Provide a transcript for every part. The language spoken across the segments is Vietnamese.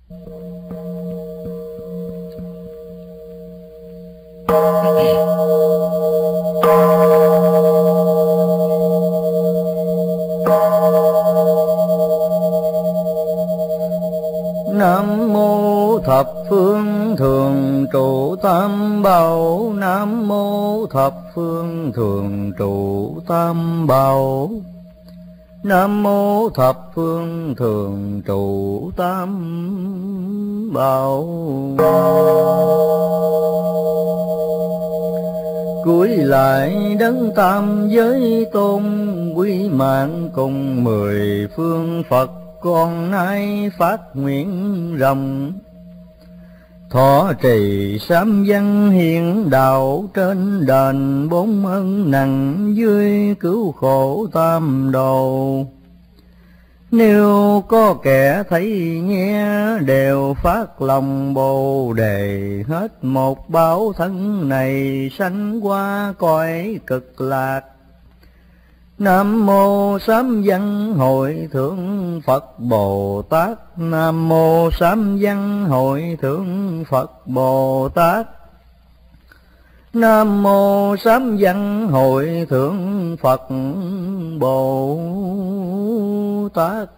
Nam mô thập phương thường trụ tam bảo. Nam mô thập phương thường trụ tam bảo. Nam mô thập phương thường trụ tam bảo. Cúi lại đấng tam giới tôn, quý mạng cùng mười phương Phật, con nay phát nguyện rộng. Thọ trì sám văn hiện đạo, trên đền bốn ân nặng, dưới cứu khổ tam đồ. Nếu có kẻ thấy nghe, đều phát lòng Bồ Đề, hết một báo thân này, sanh qua cõi cực lạc. Nam mô Sám Văn Hội Thượng Phật Bồ Tát. Nam mô Sám Văn Hội Thượng Phật Bồ Tát. Nam mô Sám Văn Hội Thượng Phật Bồ Tát.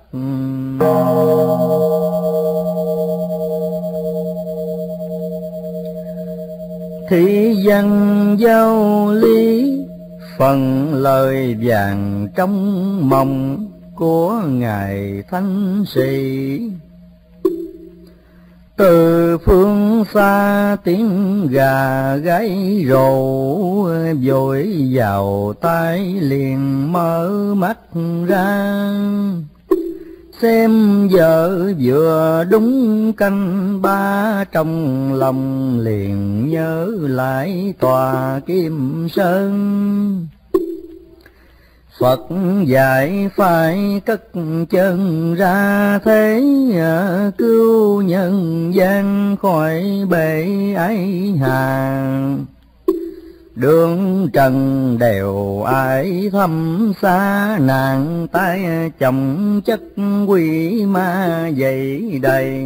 Thị văn giao lý, phần lời vàng trong mộng của Ngài Thánh Sĩ. Từ phương xa tiếng gà gáy rồ, vội vào tai liền mở mắt ra. Xem giờ vừa đúng canh ba, trong lòng liền nhớ lại tòa Kim Sơn. Phật dạy phải cất chân ra thế, cứu nhân gian khỏi bể ái hà. Đường trần đều ai thăm xa, nàng tay chồng chất quỷ ma dậy đầy.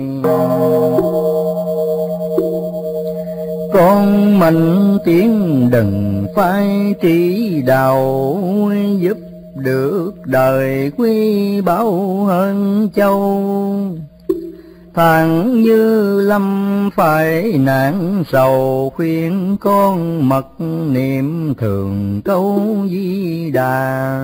Con mình tiếng đừng phai trí đạo, giúp được đời quý báu hơn châu. Thằng Như Lâm phải nạn sầu, khuyên con mật niệm thường câu Di Đà.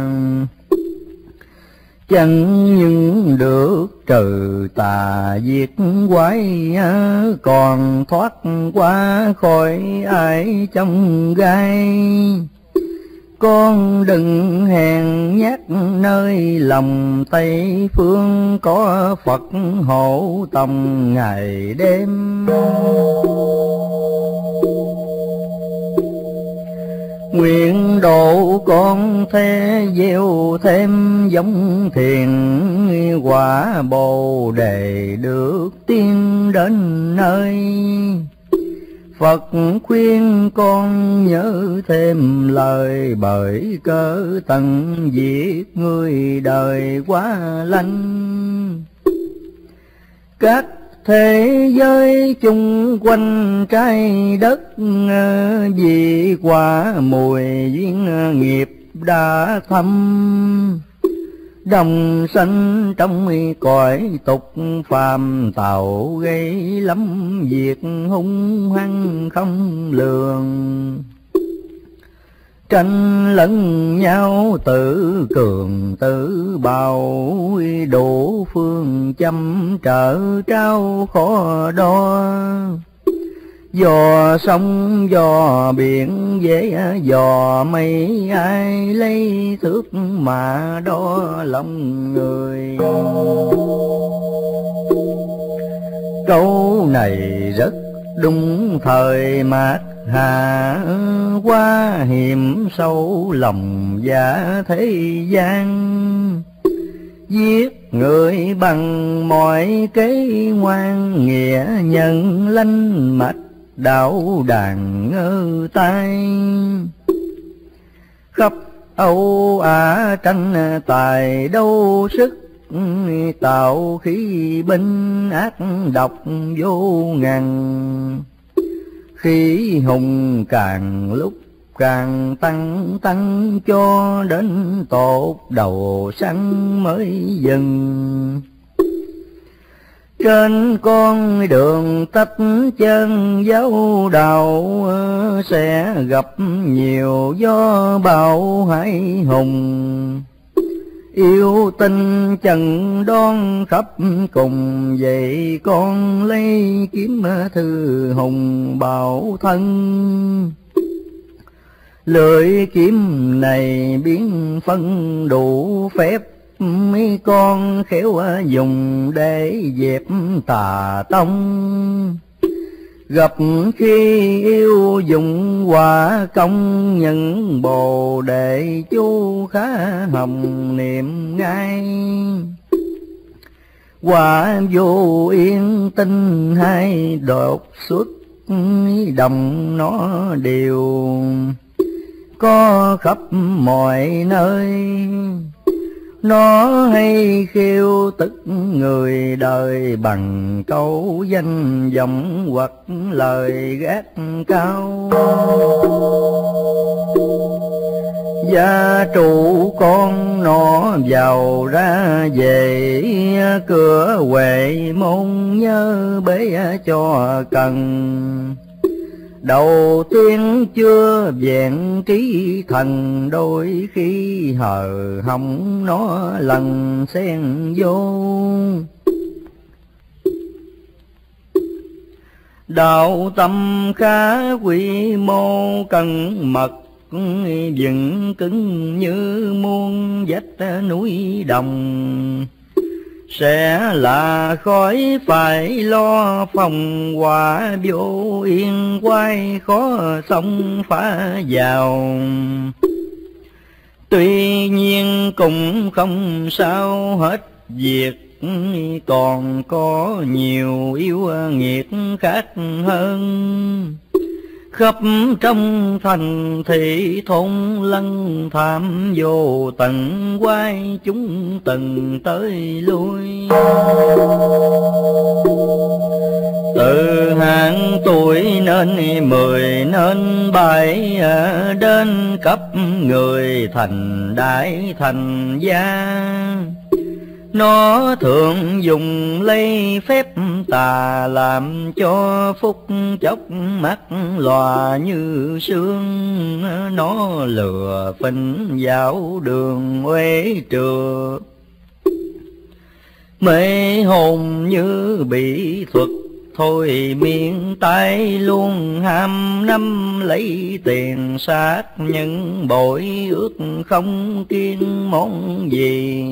Chẳng những được trừ tà diệt quái, còn thoát qua khỏi ai trong gai. Con đừng hèn nhát nơi lòng Tây phương, có Phật hộ tòng ngày đêm. Nguyện độ con thế gieo thêm giống thiền, quả Bồ Đề được tiên đến nơi. Phật khuyên con nhớ thêm lời, bởi cớ tận diệt người đời quá lanh. Các thế giới chung quanh trái đất, vì quả mùi duyên nghiệp đã thâm. Đồng sanh trong cõi tục phàm, tạo gây lắm việc hung hăng không lường. Tranh lẫn nhau tự cường tự bào, đủ phương châm trở trao khó đo. Dò sông dò biển dễ dò mây, ai lấy thước mà đo lòng người. Câu này rất đúng thời mạt hà, qua hiểm sâu lòng dạ thế gian. Giết người bằng mọi kế ngoan, nghĩa nhân lanh mạch đạo đàn ngơ tai. Khắp Âu Á tranh tài đấu sức, tạo khí binh ác độc vô ngần. Khí hùng càng lúc càng tăng cho đến tột đầu săn mới dừng. Trên con đường tách chân dấu đầu sẽ gặp nhiều gió bão hải hùng. Yêu tinh trần đoan khắp cùng, vậy con lấy kiếm thư hùng bảo thân. Lưỡi kiếm này biến phân đủ phép, mấy con khéo dùng để dẹp tà tông. Gặp khi yêu dùng quả công, những bồ đề chú khá hồng niệm ngay. Quả vô yên tinh hai đột xuất, đồng nó đều có khắp mọi nơi. Nó hay khiêu tức người đời bằng câu danh vọng hoặc lời gác cao. Gia trụ con nó vào ra về, cửa Huệ môn nhớ bế cho cần. Đầu tiên chưa vẹn trí thần, đôi khi hờ họng nó lần xen vô. Đạo tâm khá quy mô cần mật, vững cứng như muôn vách núi đồng. Sẽ là khói phải lo phòng hỏa, vô yên quay khó xông phá vào. Tuy nhiên cũng không sao hết việc, còn có nhiều yêu nghiệt khác hơn. Khắp trong thành thị thôn lân tham vô tận, quay chúng từng tới lui. Từ hạng tuổi nên 10 nên 7, đến cấp người thành đại thành gia. Nó thường dùng lấy phép tà, làm cho phúc chốc mắt lòa như sương. Nó lừa phỉnh vào đường uế trừa, mê hồn như bị thuật thôi miên tay luôn. Ham năm lấy tiền sát những bội ước, không kiêng món gì.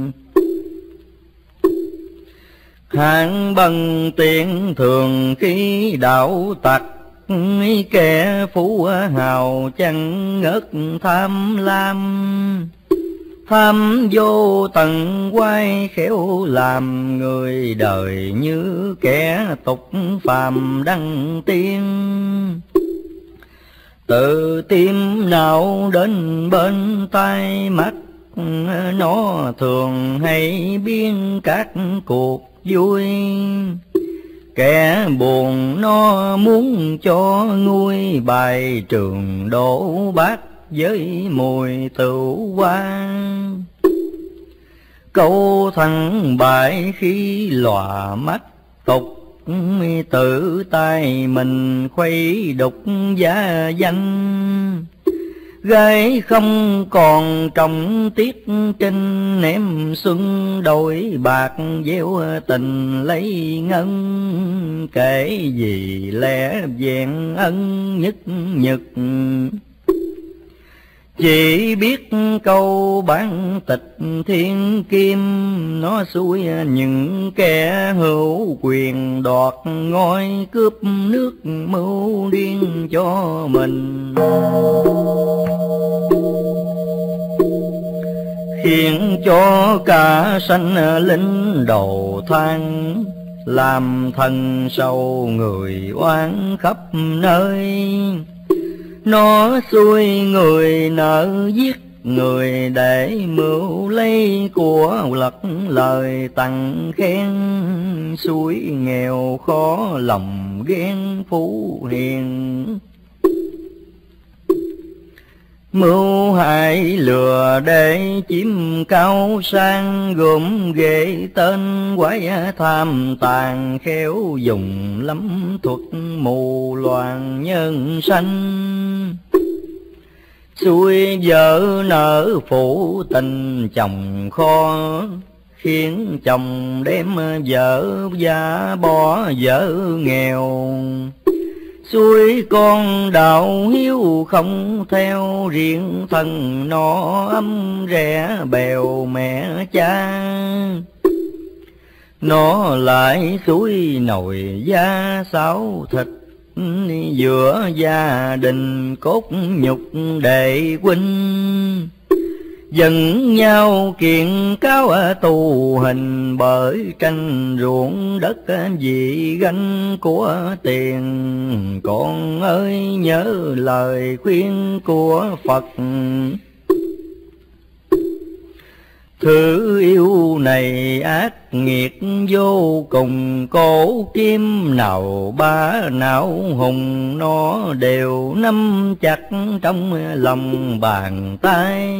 Hạng bằng tiền thường khi đạo tặc, kẻ phú hào chẳng ngớt tham lam. Tham vô tận quay khéo làm người đời, như kẻ tục phàm đăng tiên. Từ tim nào đến bên tai mắt, nó thường hay biên các cuộc vui. Kẻ buồn nó muốn cho nguôi, bài trường đổ bát với mùi tửu hoa. Câu thằng bại khi lòa mắt tục, tự tay mình khuấy đục giá danh. Gái không còn trọng tiết trinh, ném xuân đổi bạc gieo tình lấy ngân. Kể gì lẽ vẹn ân nhất nhật, chỉ biết câu bản tịch thiên kim. Nó xui những kẻ hữu quyền đoạt ngôi, cướp nước mưu điên cho mình. Khiến cho cả sanh linh đầu thang, làm thân sâu người oán khắp nơi. Nó xui người nợ giết người để mưu lấy của lật lời tặng khen, suối nghèo khó lòng ghen phú hiền. Mưu hại lừa để chiếm cao sang, gồm ghê tên quái tham tàn, khéo dùng lắm thuật mù loạn nhân sanh. Xuôi vợ nợ phụ tình chồng khó, khiến chồng đem vợ gia bỏ vợ nghèo. Xuôi con đạo hiếu không theo, riêng thân nó ấm rẻ bèo mẹ cha. Nó lại suối nồi da xáo thịt, giữa gia đình cốt nhục đệ huynh. Dần nhau kiện cáo tù hình, bởi tranh ruộng đất vì ganh của tiền. Con ơi nhớ lời khuyên của Phật, thứ yêu này ác nghiệt vô cùng. Cổ kim nào bá não hùng, nó đều nắm chặt trong lòng bàn tay.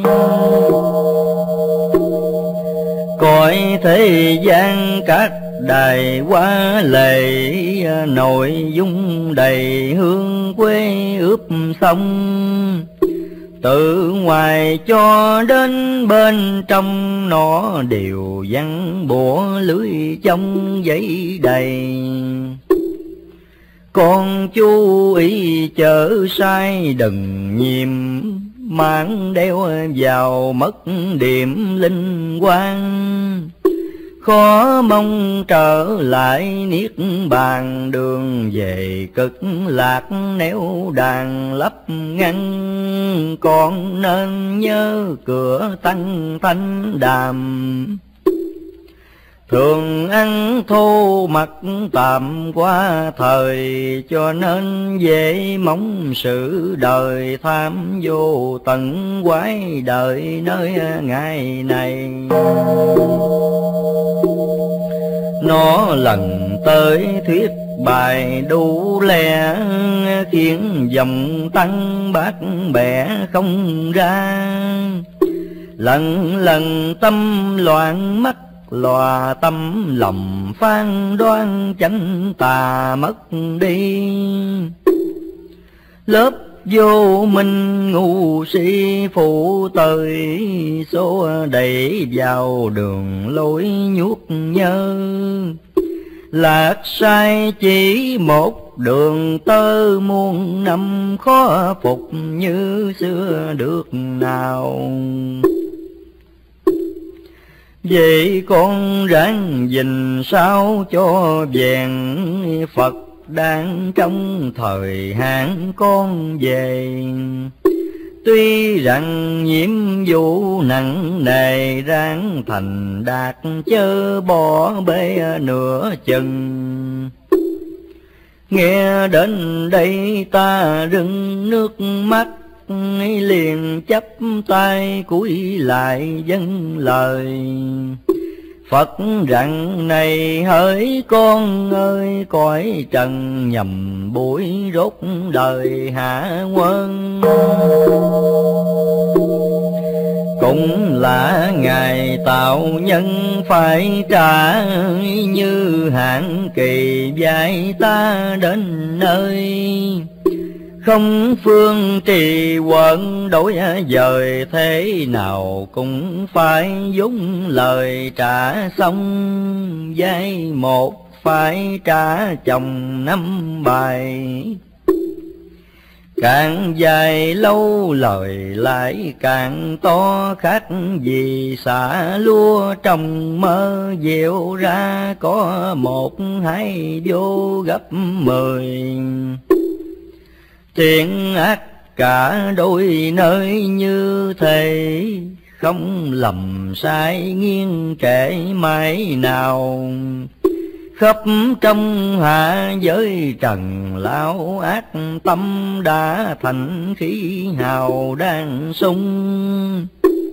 Cõi thế gian các đài hoa lệ, nội dung đầy hương quê ướp sông. Từ ngoài cho đến bên trong, nó đều văng bủa lưới trong giấy đầy. Con chú ý chớ sai đừng nhiêm, mang đeo vào mất điểm linh quang. Khó mong trở lại niết bàn, đường về cực lạc nếu đàn lấp ngăn. Con nên nhớ cửa tăng thanh đàm, thường ăn thô mặc tạm qua thời. Cho nên dễ mong sự đời, tham vô tận quái đời nơi ngày này. Nó lần tới thuyết bài đủ lẽ, khiến dòng tăng bát bẻ không ra. Lần lần tâm loạn mắt lòa, tâm lòng phán đoan chánh tà mất đi. Lớp vô minh ngu si phụ tới, số đẩy vào đường lối nhuốc nhơ. Lạc sai chỉ một đường tơ, muôn năm khó phục như xưa được nào. Vậy con ráng gìn sao cho vẹn, Phật đang trong thời hạn con về. Tuy rằng nhiệm vụ nặng nề, ráng thành đạt chớ bỏ bê nửa chừng. Nghe đến đây ta rưng nước mắt, liền chắp tay cúi lại dâng lời. Phật rằng này hỡi con ơi, cõi trần nhầm buổi rốt đời hạ quân. Cũng là Ngài tạo nhân phải trả, như hạn kỳ dạy ta đến nơi. Không phương trì quận đổi dời, thế nào cũng phải dũng lời trả xong. Giai một phải trả chồng 5 bài, càng dài lâu lời lại càng to. Khác gì xả lúa trong mơ, gieo ra có 1 2 vô gấp 10. Thiện ác cả đôi nơi như thế, không lầm sai nghiêng trễ mãi nào. khắp trong hạ giới trần lão ác tâm đã thành khí hào đang sung.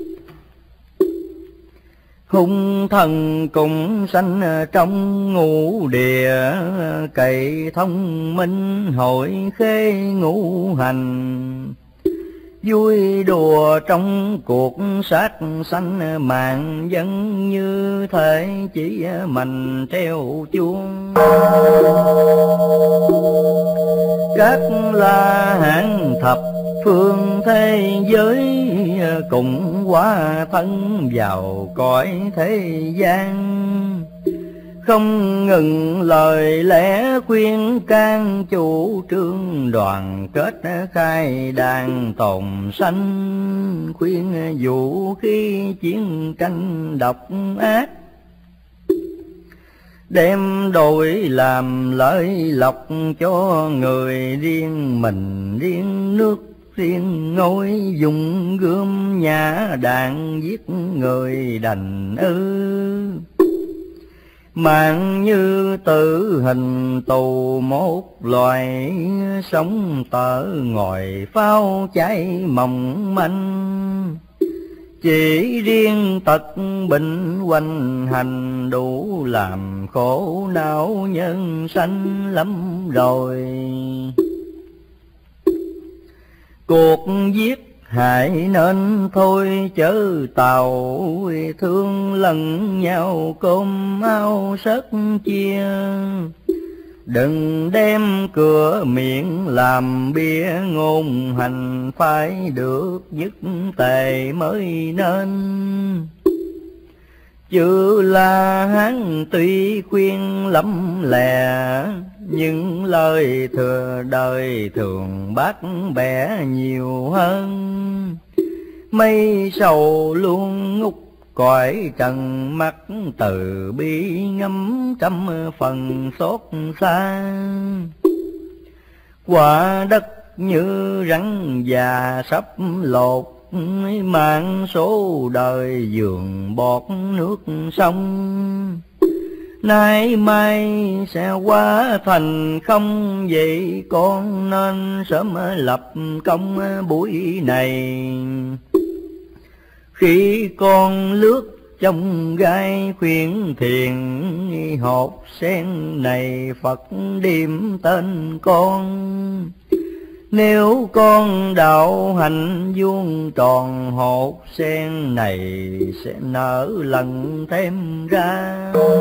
Hung thần cùng sanh trong ngũ địa, cậy thông minh hội khê ngũ hành. Vui đùa trong cuộc sát sanh, mạng dân như thể chỉ mình treo chuông. Các la hán thập phương thế giới, cùng hóa thân vào cõi thế gian. Không ngừng lời lẽ khuyên can, chủ trương đoàn kết khai đàn tồn sanh. Khuyên dụ khi chiến tranh độc ác, đem đổi làm lợi lộc cho người riêng mình, riêng nước riêng ngôi. Dùng gươm nhã đạn giết người đành ư, mạng như tử hình tù một loài. Sống tở ngồi pháo cháy mỏng manh, chỉ riêng tật bệnh hoành hành. Đủ làm khổ não nhân sanh lắm rồi. Cuộc giết hại nên thôi chớ tàu, thương lẫn nhau cơm áo sất chia. Đừng đem cửa miệng làm bia ngôn hành, phải được nhất tề mới nên. Chữ La Hán tuy khuyên lắm lè, những lời thừa đời thường bác bẻ nhiều hơn. Mây sầu luôn ngút cõi trần, mắt từ bi ngắm trăm phần xót xa. Quả đất như rắn già sắp lột, mạng số đời giường bọt nước sông. Nay mai sẽ hóa thành không, vậy con nên sớm lập công buổi này. Khi con lướt trong gai khuyên thiền, hộp sen này Phật điềm tên con. Nếu con đạo hạnh vuông tròn, hột sen này sẽ nở lần thêm ra.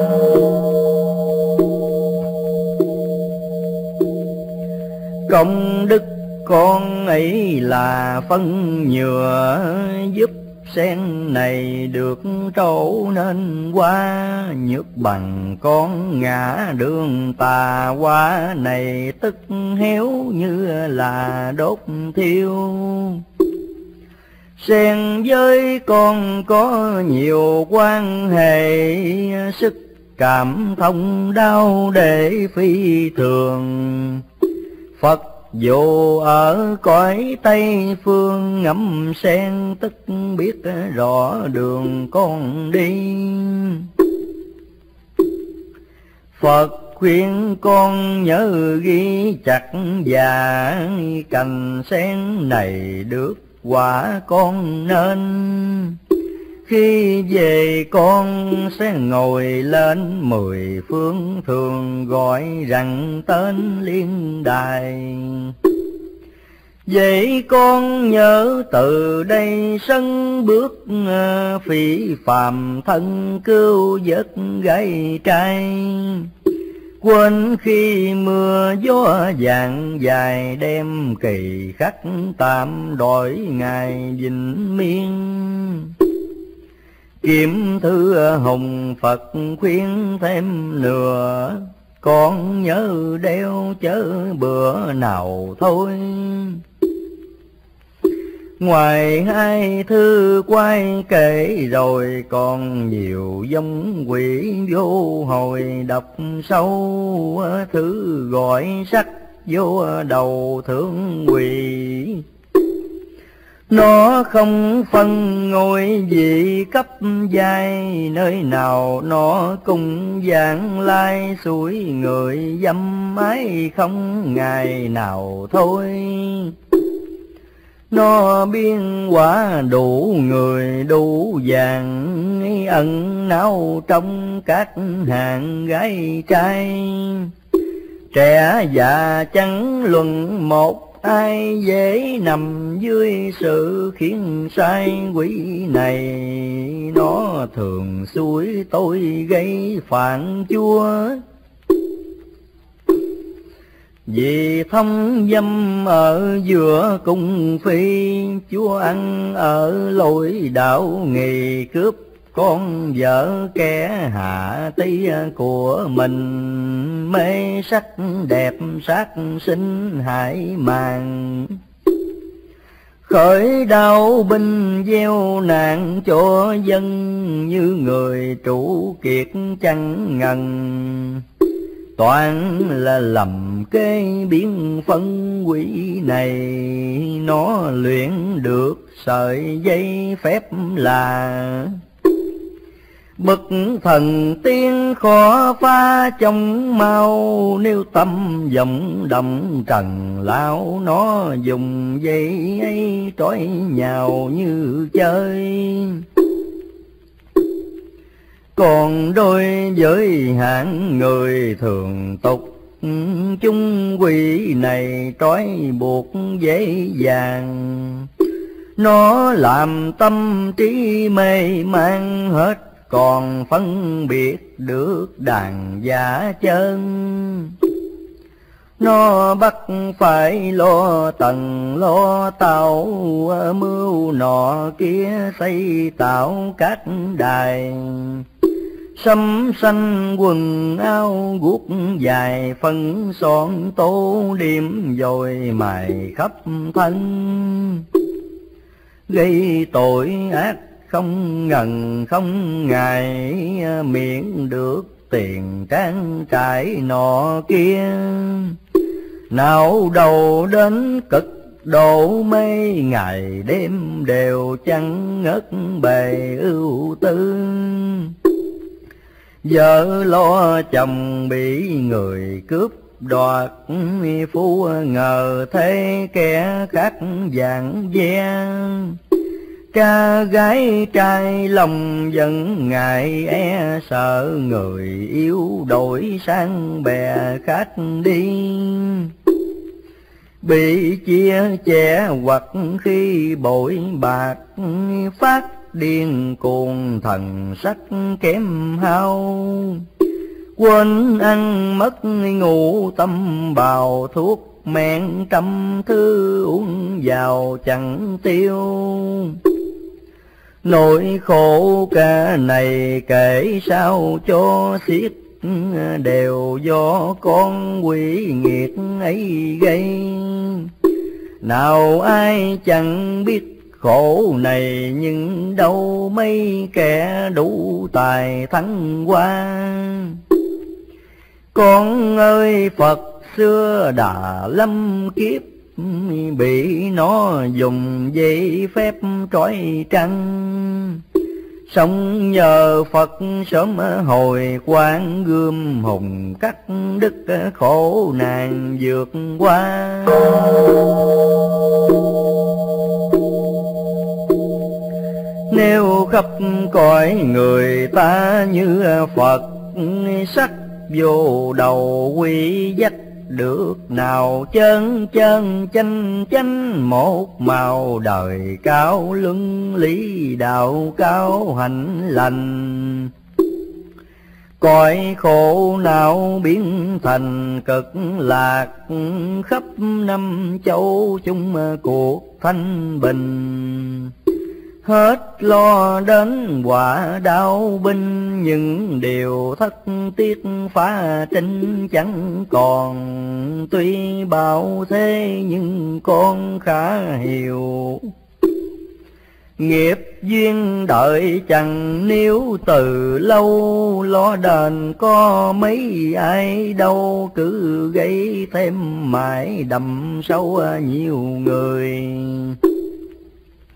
Công đức con ấy là phân nhựa, giúp sen này được trổ nên qua. Nhược bằng con ngã đường tà qua này, tức héo như là đốt thiêu. Sen với con có nhiều quan hệ, sức cảm thông đau để phi thường. Phật dù ở cõi Tây phương, ngắm sen tức biết rõ đường con đi. Phật khuyên con nhớ ghi chặt và cành sen này được quả con nên. Khi về con sẽ ngồi lên 10 phương, thường gọi rằng tên liên đài. Vậy con nhớ từ đây sân bước, phỉ phàm thân cứu vớt gái trai. Quên khi mưa gió vàng dài, đem kỳ khắc tạm đổi ngày vĩnh miên. Kiếm thư hùng Phật khuyên thêm nữa, con nhớ đeo chớ bữa nào thôi. Ngoài hai thư quay kể rồi, còn nhiều giống quỷ vô hồi độc sâu. Thứ gọi sắc vô đầu thương quỷ, Nó không phân ngôi vị cấp giai, nơi nào nó cũng vãng lai suối người dâm ái không ngày nào thôi. Nó biên quả đủ người đủ vàng, ẩn náu trong các hàng gái trai. Trẻ già chẳng luận một ai, dễ nằm dưới sự khiến sai quỷ này. Nó thường xúi tôi gây phản chúa, vì thông dâm ở giữa cung phi. Chúa ăn ở lối đạo nghề, cướp con vợ kẻ hạ tí của mình. Mê sắc đẹp sát sinh hại màng, khởi đau binh gieo nạn cho dân. Như người chủ kiệt chẳng ngần, toàn là lầm kế biến phân quỷ này. Nó luyện được sợi dây phép là, bậc thần tiên khó phá trong mau. Nếu tâm vọng động trần lao, nó dùng dây ấy trói nhào như chơi. Còn đôi với hạng người thường tục, chung quỷ này trói buộc dễ dàng. Nó làm tâm trí mê man hết, còn phân biệt được đàn giả chân. Nó bắt phải lo tầng lo tàu, mưu nọ kia xây tạo các đài. Sắm xanh quần áo guốc dài, phân son tô điểm rồi mài khắp thân. Gây tội ác không ngần không ngại, miễn được tiền trang trải nọ kia. Nào đầu đến cực độ mê, ngày đêm đều chẳng ngớt bề ưu tư. Vợ lo chồng bị người cướp đoạt, phu ngờ thế kẻ khác vàng ve. Cha gái trai lòng vẫn ngại e sợ, người yêu đổi sang bè khách đi. Bị chia chẻ hoặc khi bội bạc, phát điên cuồng thần sắc kém hao. Quên ăn mất ngủ tâm bào, thuốc men trăm thứ uống vào chẳng tiêu. Nỗi khổ cả này kể sao cho xiết, đều do con quỷ nghiệt ấy gây. Nào ai chẳng biết khổ này, nhưng đâu mấy kẻ đủ tài thắng qua. Con ơi Phật xưa đã lâm kiếp, bị nó dùng dây phép trói trăng. Sống nhờ Phật sớm hồi quang, gươm hùng cắt đứt khổ nạn vượt qua. Nếu khắp cõi người ta như Phật, sắc vô đầu quy dắt được nào. Chân chân chanh chanh một màu, đời cao luân lý đạo cao hạnh lành. Cõi khổ não biến thành cực lạc, khắp năm châu chung cuộc thanh bình. Hết lo đến quả đau binh, những điều thất tiếc phá trinh chẳng còn. Tuy bao thế nhưng con khá hiểu, nghiệp duyên đợi chẳng níu từ lâu. Lo đền có mấy ai đâu, cứ gây thêm mãi đầm sâu nhiều người.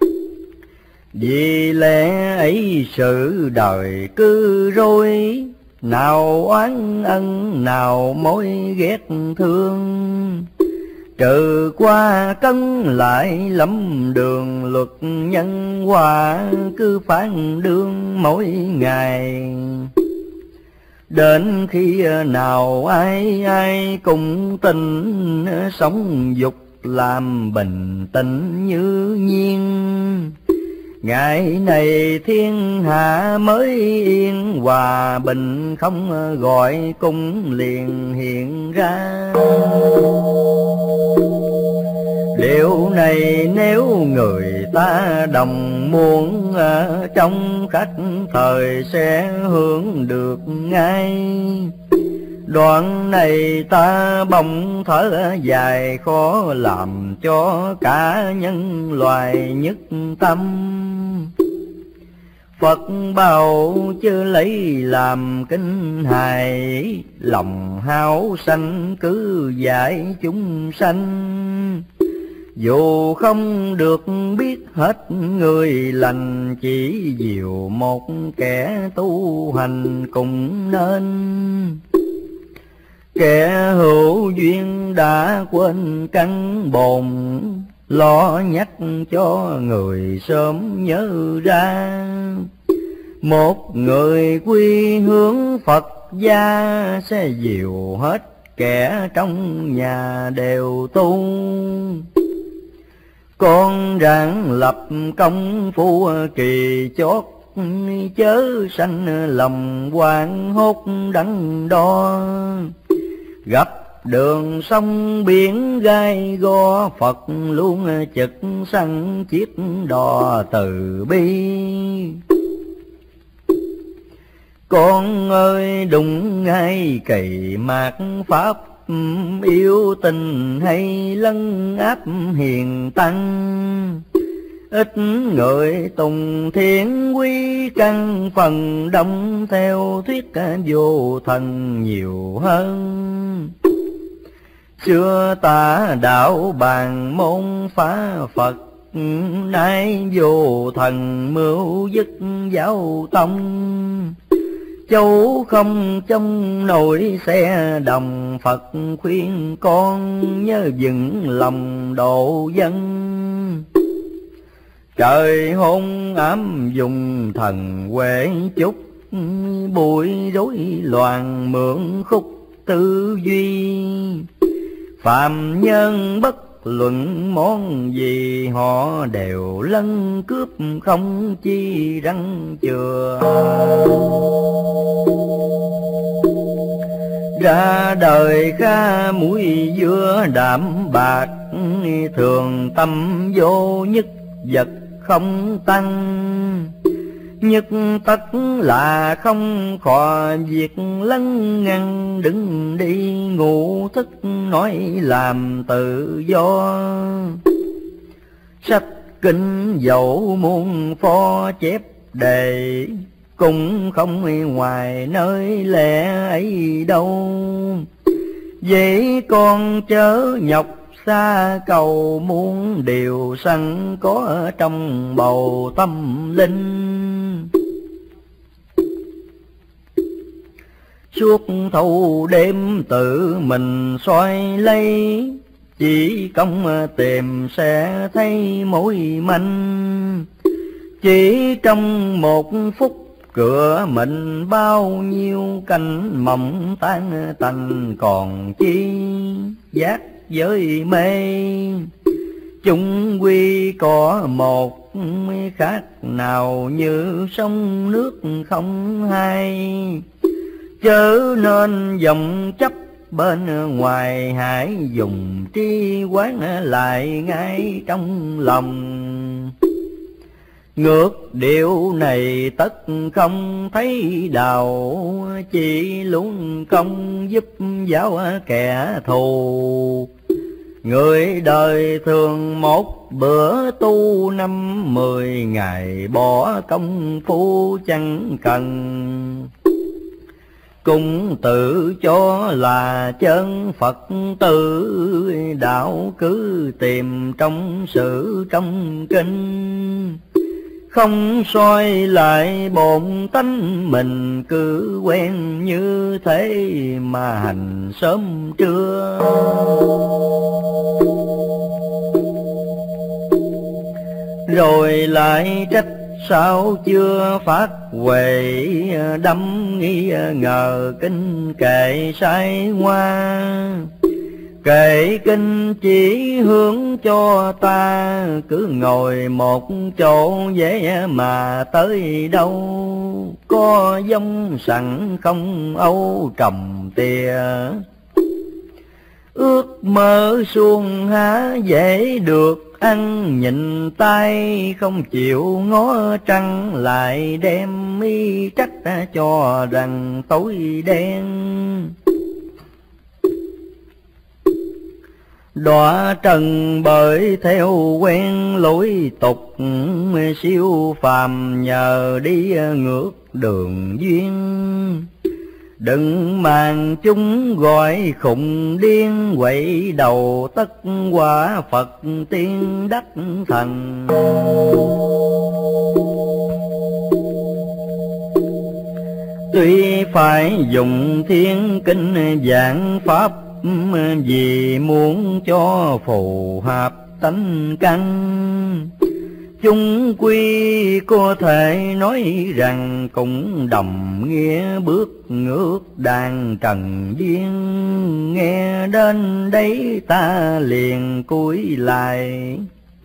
Vì lẽ ấy sự đời cứ rối, nào oán ân nào mối ghét thương. Trừ qua cân lại lắm đường, luật nhân quả cứ phán đương mỗi ngày. Đến khi nào ai ai cùng tình, sống dục làm bình tĩnh như nhiên. Ngày này thiên hạ mới yên hòa bình, không gọi cung liền hiện ra. Điều này nếu người ta đồng muốn, trong khách thời sẽ hưởng được ngay. Đoạn này ta bỗng thở dài, khó làm cho cả nhân loài nhất tâm. Phật bảo chứ lấy làm kinh hài, lòng háo sanh cứ dạy chúng sanh. Dù không được biết hết người lành, chỉ dìu một kẻ tu hành cùng nên. Kẻ hữu duyên đã quên căn bồn, lo nhắc cho người sớm nhớ ra. Một người quy hướng Phật gia, sẽ dìu hết kẻ trong nhà đều tu. Con ráng lập công phu trì chót, chớ sanh lòng hoang hốt đắn đo. Gặp đường sông biển gai go, Phật luôn chực săn chiếc đò từ bi. Con ơi đụng ngay kỳ mạt pháp, yêu tình hay lấn áp hiền tăng. Ít người tùng thiện quy căn, phần đông theo thuyết vô thần nhiều hơn. Xưa ta đạo bàn môn phá Phật, nay vô thần mưu dứt giáo tông. Châu không trong nổi xe đồng, Phật khuyên con nhớ vững lòng độ dân. Trời hôn ám dùng thần huệ chúc, bụi rối loạn mượn khúc tư duy. Phạm nhân bất luận món gì, họ đều lân cướp không chi răng chừa. Ra đời kha mũi dưa đạm bạc, thường tâm vô nhất vật không tăng. Nhất tất là không khò việc lấn ngăn, đứng đi ngủ thức nói làm tự do. Sách kinh dẫu muôn pho chép đề, cũng không ngoài nơi lẽ ấy đâu. Vậy con chớ nhọc xa cầu, muốn điều sẵn có trong bầu tâm linh. Suốt thâu đêm tự mình soi lấy, chỉ công tìm sẽ thấy mối manh. Chỉ trong một phút cửa mình bao nhiêu cánh mộng tan tành, còn chi giác với mê. Chung quy có một khác nào, như sông nước không hai. Chớ nên vọng chấp bên ngoài, hãy dùng tri quán lại ngay trong lòng. Ngược điều này tất không thấy đạo, chỉ luôn công giúp giáo kẻ thù. Người đời thường một bữa tu 5-10 ngày, bỏ công phu chẳng cần. Cũng tự cho là chân Phật tử, đạo cứ tìm trong sự trong kinh. không soi lại bổn tánh mình, cứ quen như thế mà hành sớm trưa. Rồi lại trách sao chưa phát huệ, đâm nghi ngờ kinh kệ sai hoa. Kệ kinh chỉ hướng cho ta, cứ ngồi một chỗ dễ mà tới đâu. Có giống sẵn không âu trồng tìa, ước mơ suông há dễ được ăn. Nhìn tay không chịu ngó trăng, lại đem mi trách cho rằng tối đen. Đọa trần bởi theo quen lối tục, siêu phàm nhờ đi ngược đường duyên. Đừng màng chúng gọi khùng điên, quậy đầu tất quả Phật tiên đắc thành. Tuy phải dùng thiên kinh giảng pháp, vì muốn cho phù hợp tánh căn. Chung quy có thể nói rằng cũng đồng nghĩa bước ngược đàn trần duyên. Nghe đến đây ta liền cúi lại,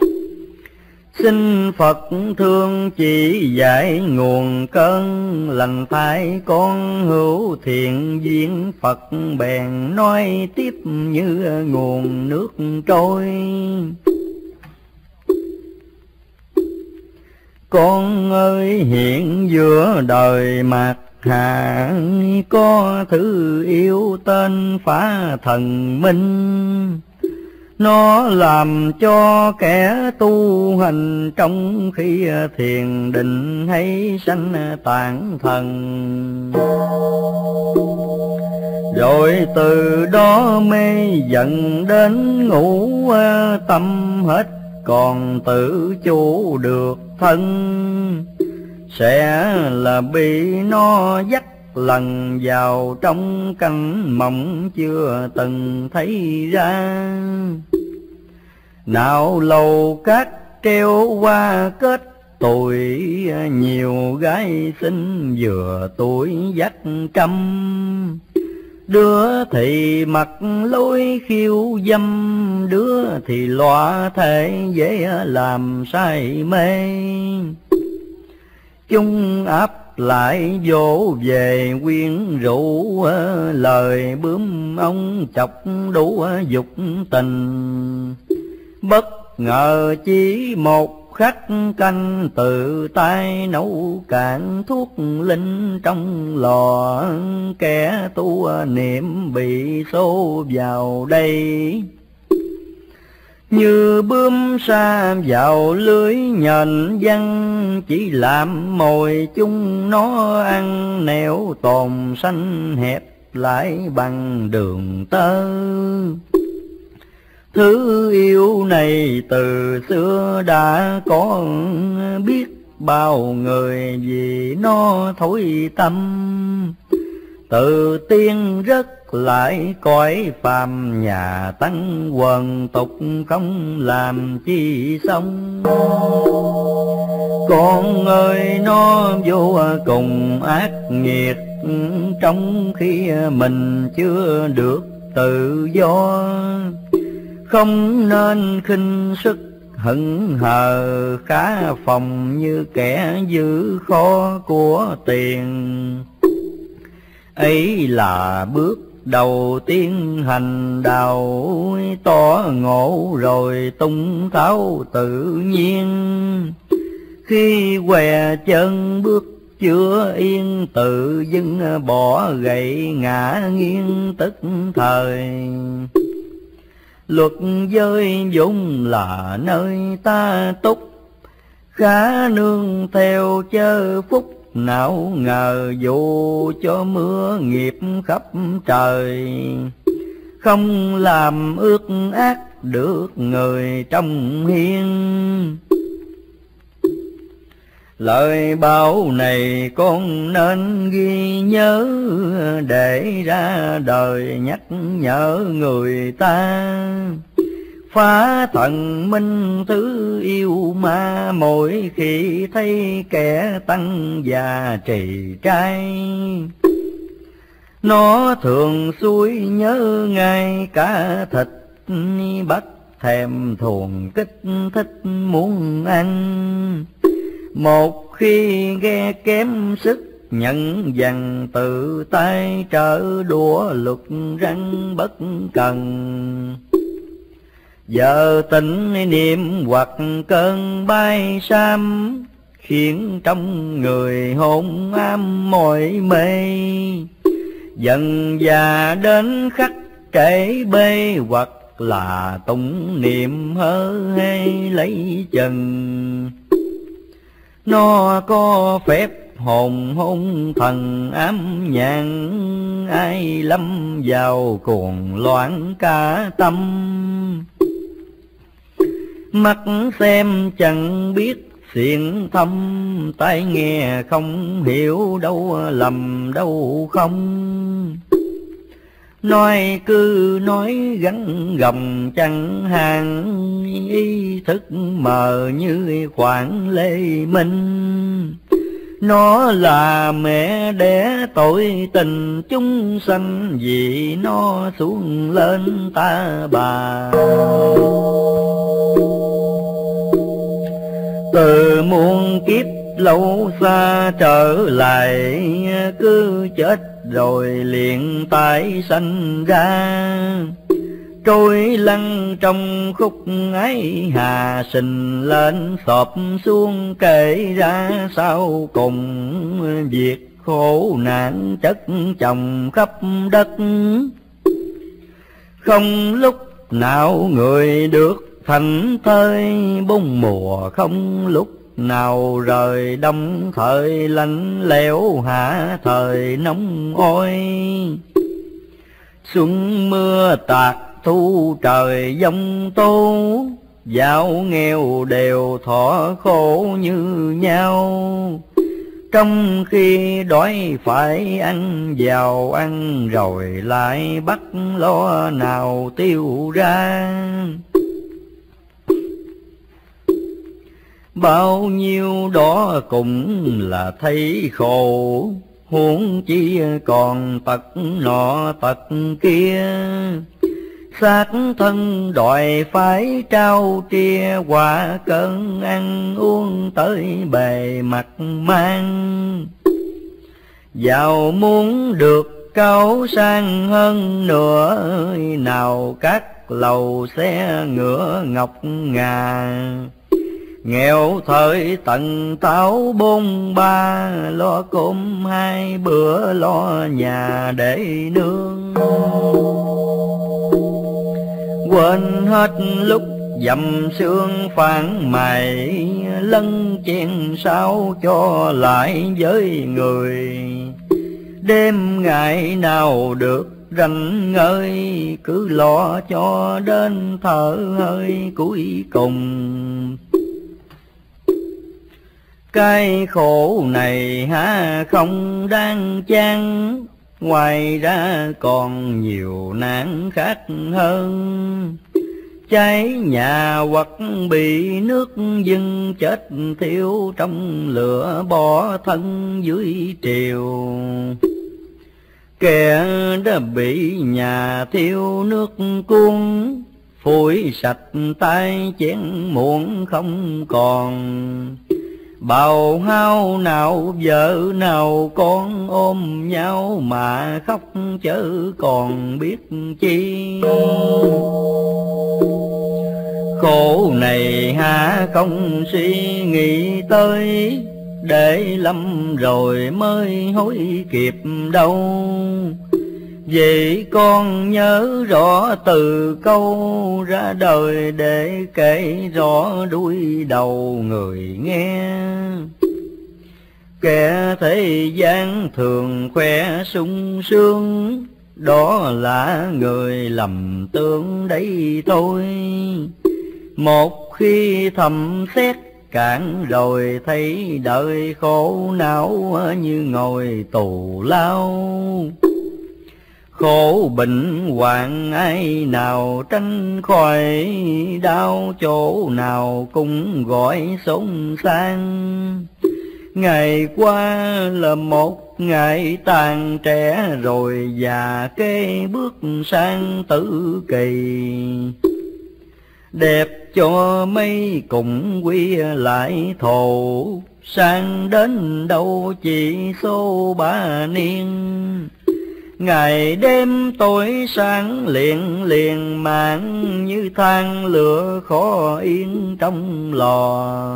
xin Phật thương chỉ dạy nguồn cơn. Lành phải con hữu thiện duyên, Phật bèn nói tiếp như nguồn nước trôi. Con ơi hiện giữa đời mạt hạ, có thứ yêu tên phá thần minh. Nó làm cho kẻ tu hành trong khi thiền định hay sanh tạng thần. Rồi từ đó mê dần đến ngủ tâm hết, còn tự chủ được thân. Sẽ là bị nó dắt lần vào trong căn mộng chưa từng thấy ra. Nào lầu cát treo qua kết tuổi, nhiều gái xinh vừa tuổi dắt trăm. Đứa thì mặc lối khiêu dâm, đứa thì lọa thể dễ làm say mê. Chung áp lại vỗ về quyến rũ, lời bướm ông chọc đủ dục tình. Bất ngờ chỉ một khắc canh, tự tay nấu cạn thuốc linh trong lò. Kẻ tu niệm bị xô vào đây, như bướm sa vào lưới nhện văng. Chỉ làm mồi chung nó ăn, nẻo tồn xanh hẹp lại bằng đường tơ. Thứ yêu này từ xưa đã có, biết bao người vì nó thối tâm. Từ tiên rất lại cõi phàm, nhà tăng quần tục không làm chi xong. Con ơi nó vô cùng ác nghiệt, trong khi mình chưa được tự do. Không nên khinh sức hững hờ, khá phòng như kẻ giữ kho của tiền. Ấy là bước đầu tiên hành đạo, tỏ ngộ rồi tung tháo tự nhiên. Khi què chân bước chưa yên, tự dưng bỏ gậy ngã nghiêng tức thời. Luật giới vốn là nơi ta túc, khá nương theo chớ phúc. Nào ngờ dù cho mưa nghiệp khắp trời, không làm ước ác được người trong hiên. Lời báo này con nên ghi nhớ, để ra đời nhắc nhở người ta. Phá thần minh thứ yêu ma, mỗi khi thấy kẻ tăng già trì trai. Nó thường xui nhớ ngay cả thịt, bắt thèm thuồng kích thích muốn ăn. Một khi ghe kém sức nhận dần, tự tay trở đũa luật răng bất cần. Giờ tỉnh niệm hoặc cơn bay sam, khiến trong người hôn ám mỏi mê. Dần già đến khắc trễ bê, hoặc là tụng niệm hơ hê lấy chừng. Nó có phép hồn hôn thần ám nhàn, ai lâm vào cuồng loạn cả tâm. Mắt xem chẳng biết xiển thâm, tai nghe không hiểu đâu lầm đâu không. Nói cứ nói gắn gồng chẳng hàng, ý thức mờ như khoảng lê minh. Nó là mẹ đẻ tội tình chúng sanh, vì nó xuống lên ta bà. Từ muôn kiếp lâu xa trở lại, cứ chết rồi liền tái sanh ra. Trôi lăn trong khúc ấy hà, sình lên xộp xuống kể ra sau cùng. Việc khổ nạn chất chồng khắp đất, không lúc nào người được thành thơi. Bốn mùa không lúc nào rời đông, thời lạnh lẽo hạ thời nóng oi. Xuân mưa tạt thu trời giông tố, giàu nghèo đều thọ khổ như nhau. Trong khi đói phải ăn vào ăn, rồi lại bắt lo nào tiêu ra. Bao nhiêu đó cũng là thấy khổ, huống chi còn tật nọ tật kia. Xác thân đòi phải trao tria, quả cơn ăn uống tới bề mặt mang. Giàu muốn được cao sang hơn nữa, nào các lầu xe ngựa ngọc ngà. Nghèo thời tận táo bôn ba, lo cơm hai bữa lo nhà để nương. Quên hết lúc dầm sương phản mày, lân chen sao cho lại với người. Đêm ngày nào được rảnh ngơi, cứ lo cho đến thở hơi cuối cùng. Cái khổ này há không đáng chăng, ngoài ra còn nhiều nạn khác hơn. Cháy nhà hoặc bị nước dâng, chết thiêu trong lửa bỏ thân dưới triều. Kẻ đã bị nhà thiêu nước cuốn, phủi sạch tay chén muỗng không còn. Bào hao nào vợ nào con ôm nhau mà khóc chớ còn biết chi. Khổ này há không suy nghĩ tới, để lâm rồi mới hối kịp đâu. Vậy con nhớ rõ từ câu ra đời, để kể rõ đuôi đầu người nghe. Kẻ thế gian thường khoe sung sướng, đó là người lầm tưởng đấy thôi. Một khi thầm xét cạn rồi thấy đời khổ não như ngồi tù lao. Khổ bệnh hoạn ai nào tránh khỏi đau, chỗ nào cũng gọi xốn sang. Ngày qua là một ngày tàn trẻ, rồi già kế bước sang tử kỳ. Đẹp cho mấy cùng quy lại thổ, sang đến đâu chỉ số 3 niên. Ngày đêm tối sáng liền liền mạng, như than lửa khó yên trong lò.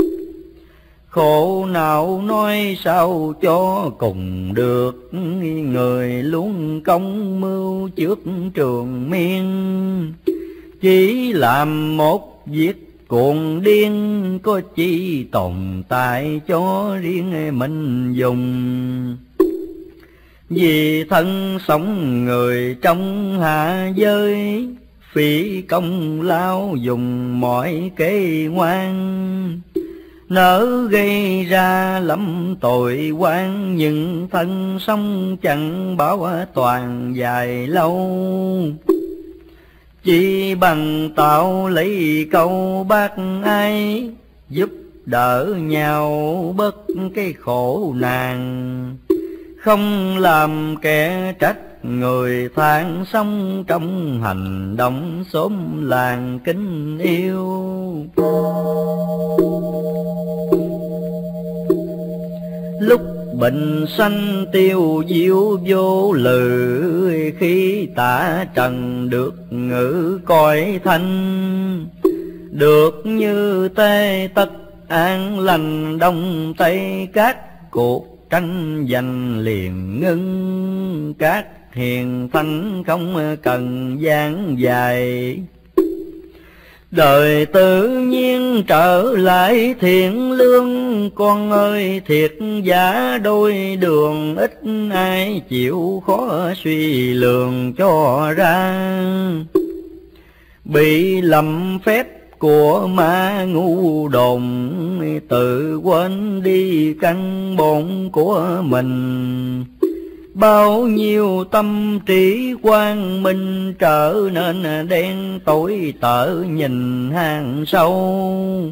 Khổ nào nói sao cho cùng được, người luôn công mưu trước trường miên. Chỉ làm một việc cuồng điên, có chi tồn tại cho riêng mình dùng. Vì thân sống người trong hạ giới, phí công lao dùng mọi kế ngoan. Nỡ gây ra lắm tội oan, nhưng thân sống chẳng bảo toàn dài lâu. Chỉ bằng tạo lấy câu bác ai, giúp đỡ nhau bớt cái khổ nạn. Không làm kẻ trách người than, sống trong hành động xóm làng kính yêu. Lúc bệnh sanh tiêu diêu vô lự, khi tả trần được ngữ cõi thanh. Được như tê tất an lành, đông tây các cuộc tranh giành liền ngưng. Các hiền thánh không cần giảng dài, đời tự nhiên trở lại thiện lương. Con ơi thiệt giả đôi đường, ít ai chịu khó suy lường cho ra. Bị lầm phép của ma ngu đồn, tự quên đi căn bổn của mình. Bao nhiêu tâm trí quang minh, trở nên đen tối tở nhìn hang sâu.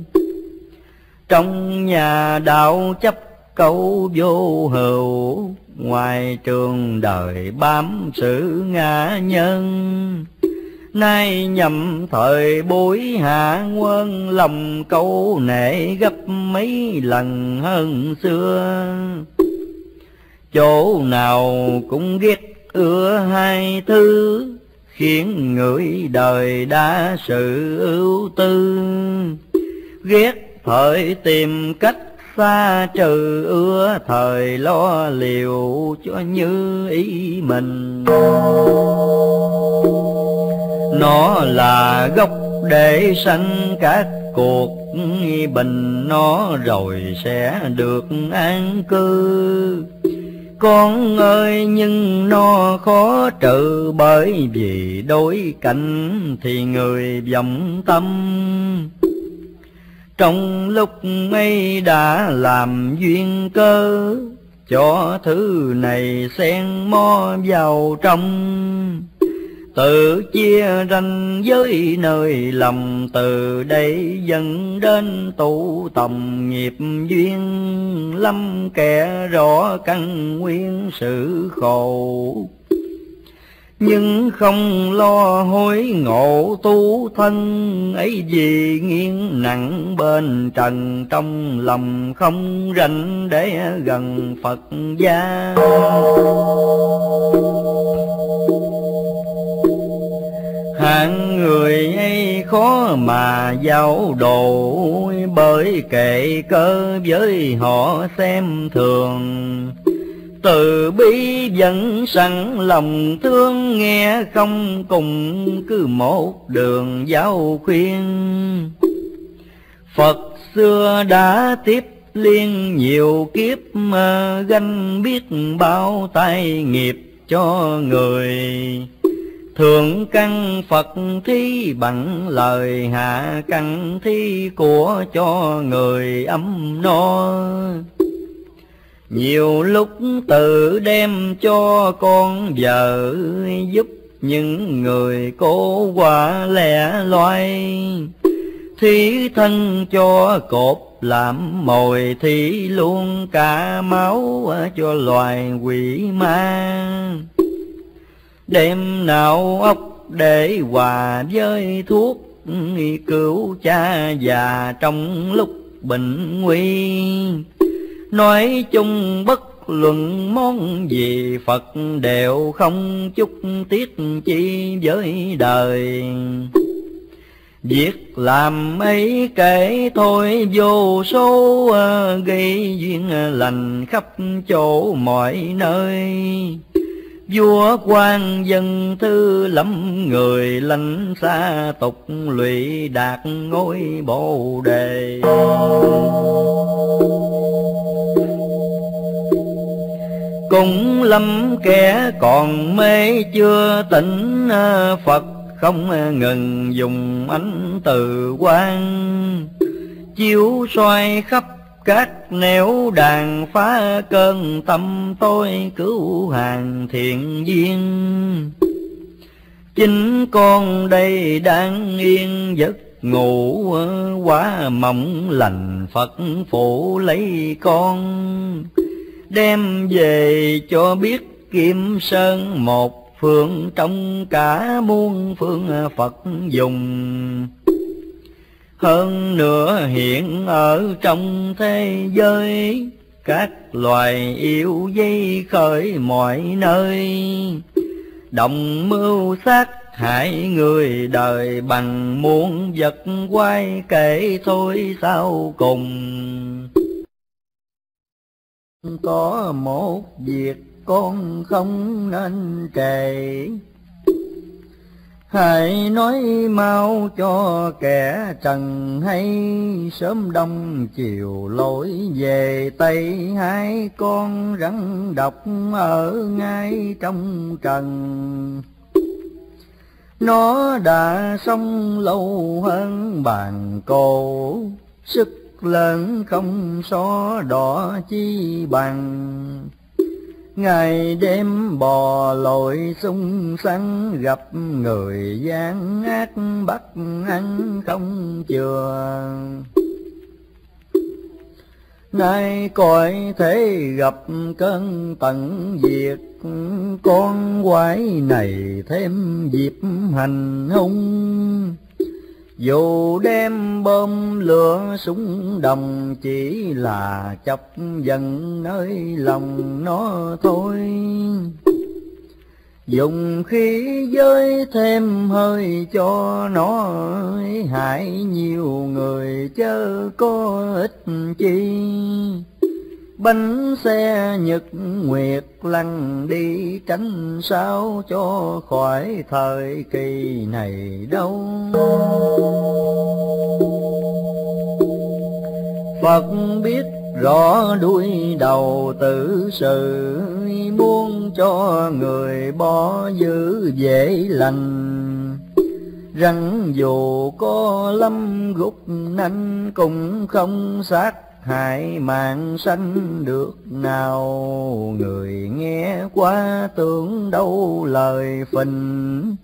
Trong nhà đạo chấp câu vô hữu, ngoài trường đời bám sự ngã nhân. Nay nhầm thời bối hạ quân, lòng câu nệ gấp mấy lần hơn xưa. Chỗ nào cũng ghét ưa hai thứ, khiến người đời đa sự ưu tư. Ghét thời tìm cách xa trừ, ưa thời lo liều cho như ý mình. Nó là gốc để sanh các cuộc bình, nó rồi sẽ được an cư. Con ơi nhưng nó khó trừ, bởi vì đối cảnh thì người vọng tâm. Trong lúc ấy đã làm duyên cơ, cho thứ này xen mó vào trong. Tự chia ranh giới nơi lầm, từ đây dẫn đến tụ tầm nghiệp duyên. Lâm kẻ rõ căn nguyên sự khổ, nhưng không lo hối ngộ tu thân. Ấy vì nghiêng nặng bên trần, trong lòng không rảnh để gần Phật gia. Hạng người ấy khó mà giao độ, bởi kệ cơ với họ xem thường. Từ bi vẫn sẵn lòng thương, nghe không cùng cứ một đường giáo khuyên. Phật xưa đã tiếp liên nhiều kiếp, gánh biết bao tai nghiệp cho người. Thượng căn Phật thí bằng lời, hạ căn thí của cho người âm no. Nhiều lúc tự đem cho con vợ, giúp những người cô quả lẻ loay. Thí thân cho cột làm mồi, thí luôn cả máu cho loài quỷ ma. Đêm nào ốc để hòa với thuốc, cứu cha già trong lúc bệnh nguy. Nói chung bất luận món gì, Phật đều không chút tiếc chi với đời. Việc làm ấy kể thôi vô số, gây duyên lành khắp chỗ mọi nơi. Vua quan dân thư lắm người, lánh xa tục lụy đạt ngôi Bồ Đề. Cũng lắm kẻ còn mê chưa tỉnh, Phật không ngừng dùng ánh từ quang. Chiếu soi khắp các nẻo đàn, phá cơn tâm tôi cứu hàng thiện duyên. Chính con đây đang yên giấc ngủ, quá mộng lành Phật phụ lấy con. Đem về cho biết Kim Sơn, một phương trong cả muôn phương Phật dùng. Hơn nữa hiện ở trong thế giới, các loài yêu dây khởi mọi nơi. Động mưu sát hại người đời, bằng muôn vật quay kể thôi sau cùng. Có một việc con không nên trề, hãy nói mau cho kẻ trần hay. Sớm đông chiều lối về Tây, hai con rắn độc ở ngay trong trần. Nó đã sống lâu hơn bàn cổ, sức lớn không so đỏ chi bằng. Ngày đêm bò lội sung săn, gặp người gian ác bắt ăn không chừa. Nay coi thế gặp cơn tận diệt, con quái này thêm dịp hành hung. Dù đem bom lửa súng đồng, chỉ là chọc giận nơi lòng nó thôi. Dùng khí giới thêm hơi cho nó, hại nhiều người chớ có ích chi. Bánh xe nhật nguyệt lăn đi, tránh sao cho khỏi thời kỳ này đâu. Phật biết rõ đuôi đầu tử sự, muốn cho người bỏ giữ dễ lành. Rằng dù có lâm gút nanh, cũng không sát hại mạng sanh được nào. Người nghe qua tưởng đâu lời phình,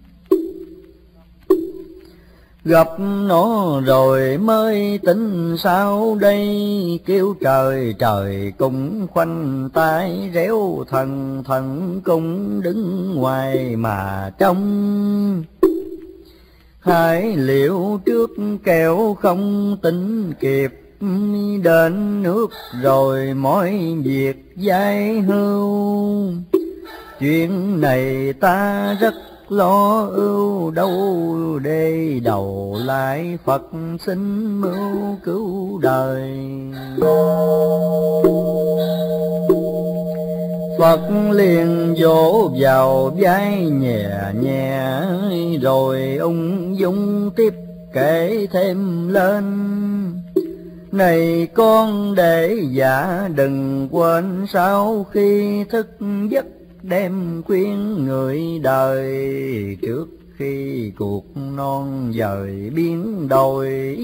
gặp nó rồi mới tính sao đây. Kêu trời trời cũng khoanh tay réo, thần thần cũng đứng ngoài mà trông. Hãy liệu trước kẻo không tính kịp, đến nước rồi mọi việc dai hưu. Chuyện này ta rất lo ưu, đâu để đầu lại Phật xin mưu cứu đời. Phật liền vỗ vào vai nhẹ nhẹ, rồi ung dung tiếp kể thêm lên. Này con để dạ đừng quên, sau khi thức giấc đem khuyên người đời, trước khi cuộc non dời biến đổi.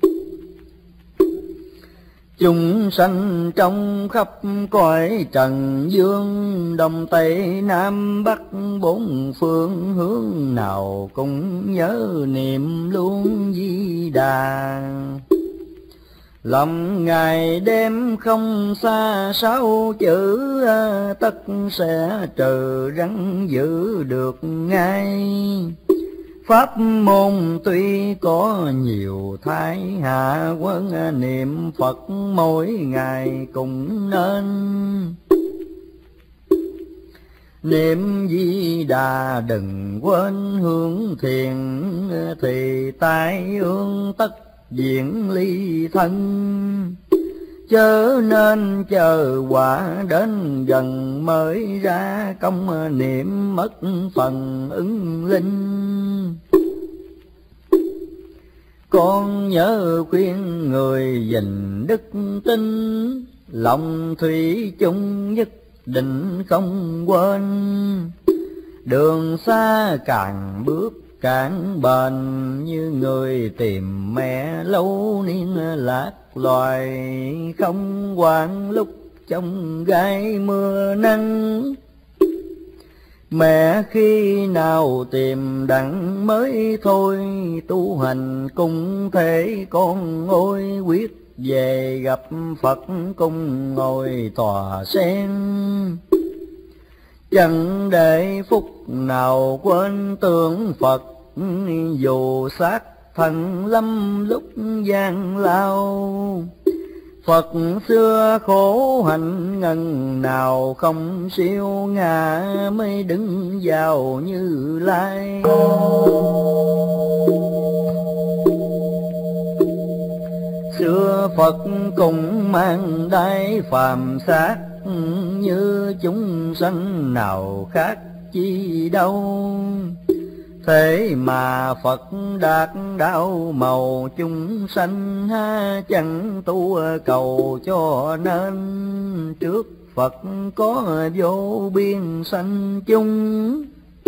Chúng sanh trong khắp cõi trần dương, đông tây nam bắc bốn phương, hướng nào cũng nhớ niệm luôn Di Đà. Lòng ngày đêm không xa sáu chữ, tất sẽ trừ rắn giữ được ngay. Pháp môn tuy có nhiều thái hạ quân, niệm Phật mỗi ngày cũng nên. Niệm Di Đà đừng quên hướng thiền, thì tai ương tất diễn ly thân. Chớ nên chờ quả đến gần mới ra công, niệm mất phần ứng linh. Con nhớ khuyên người gìn đức tin, lòng thủy chung nhất định không quên. Đường xa càng bước càng bền, như người tìm mẹ lâu niên lạc loài. Không quản lúc trong gai mưa nắng, mẹ khi nào tìm đặng mới thôi. Tu hành cũng thế con ôi, quyết về gặp Phật cùng ngồi tòa sen. Chẳng để phút nào quên tưởng Phật, dù xác thân lâm lúc gian lao. Phật xưa khổ hạnh ngần nào không siêu ngã, mới đứng vào Như Lai. Xưa Phật cũng mang đái phàm xác, như chúng sanh nào khác chi đâu. Thế mà Phật đạt đạo màu chúng sanh, ha chẳng tu cầu cho nên. Trước Phật có vô biên sanh chung,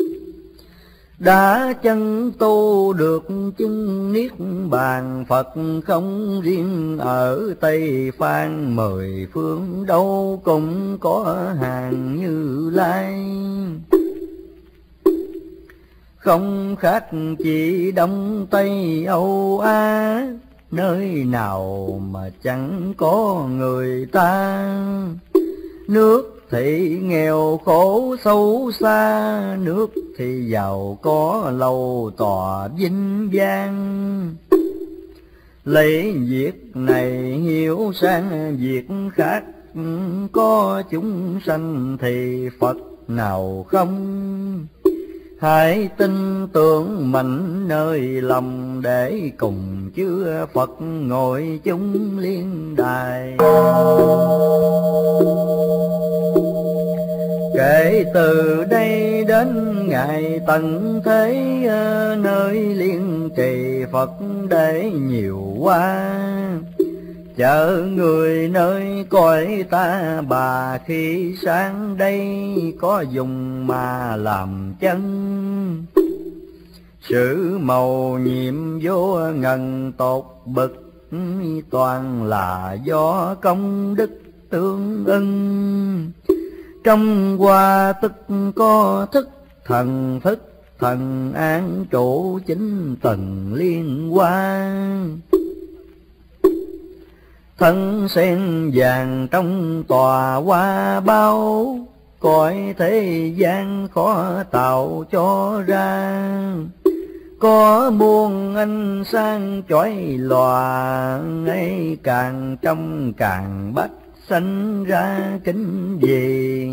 đã chân tu được chứng niết bàn. Phật không riêng ở Tây Phan, mười phương đâu cũng có hàng Như Lai. Không khác chỉ Đông Tây Âu Á, nơi nào mà chẳng có người ta. Nước thì nghèo khổ xấu xa, nước thì giàu có lâu tòa vinh vang. Lấy việc này hiểu sang việc khác, có chúng sanh thì Phật nào không. Hãy tin tưởng mạnh nơi lòng, để cùng chư Phật ngồi chung liên đài. Kể từ đây đến ngày tận thế, nơi liên trì Phật để nhiều qua. Chợ người nơi cõi ta bà, khi sáng đây có dùng mà làm chân. Sự màu nhiệm vô ngần tột bực, toàn là do công đức tương ưng. Trong qua tức có thức thần, thức thần an trụ chính tầng liên quan. Thân sen vàng trong tòa hoa bao, cõi thế gian khó tạo cho ra. Có muôn ánh sáng chói lòa, ấy càng trong càng bắt sanh ra kính gì.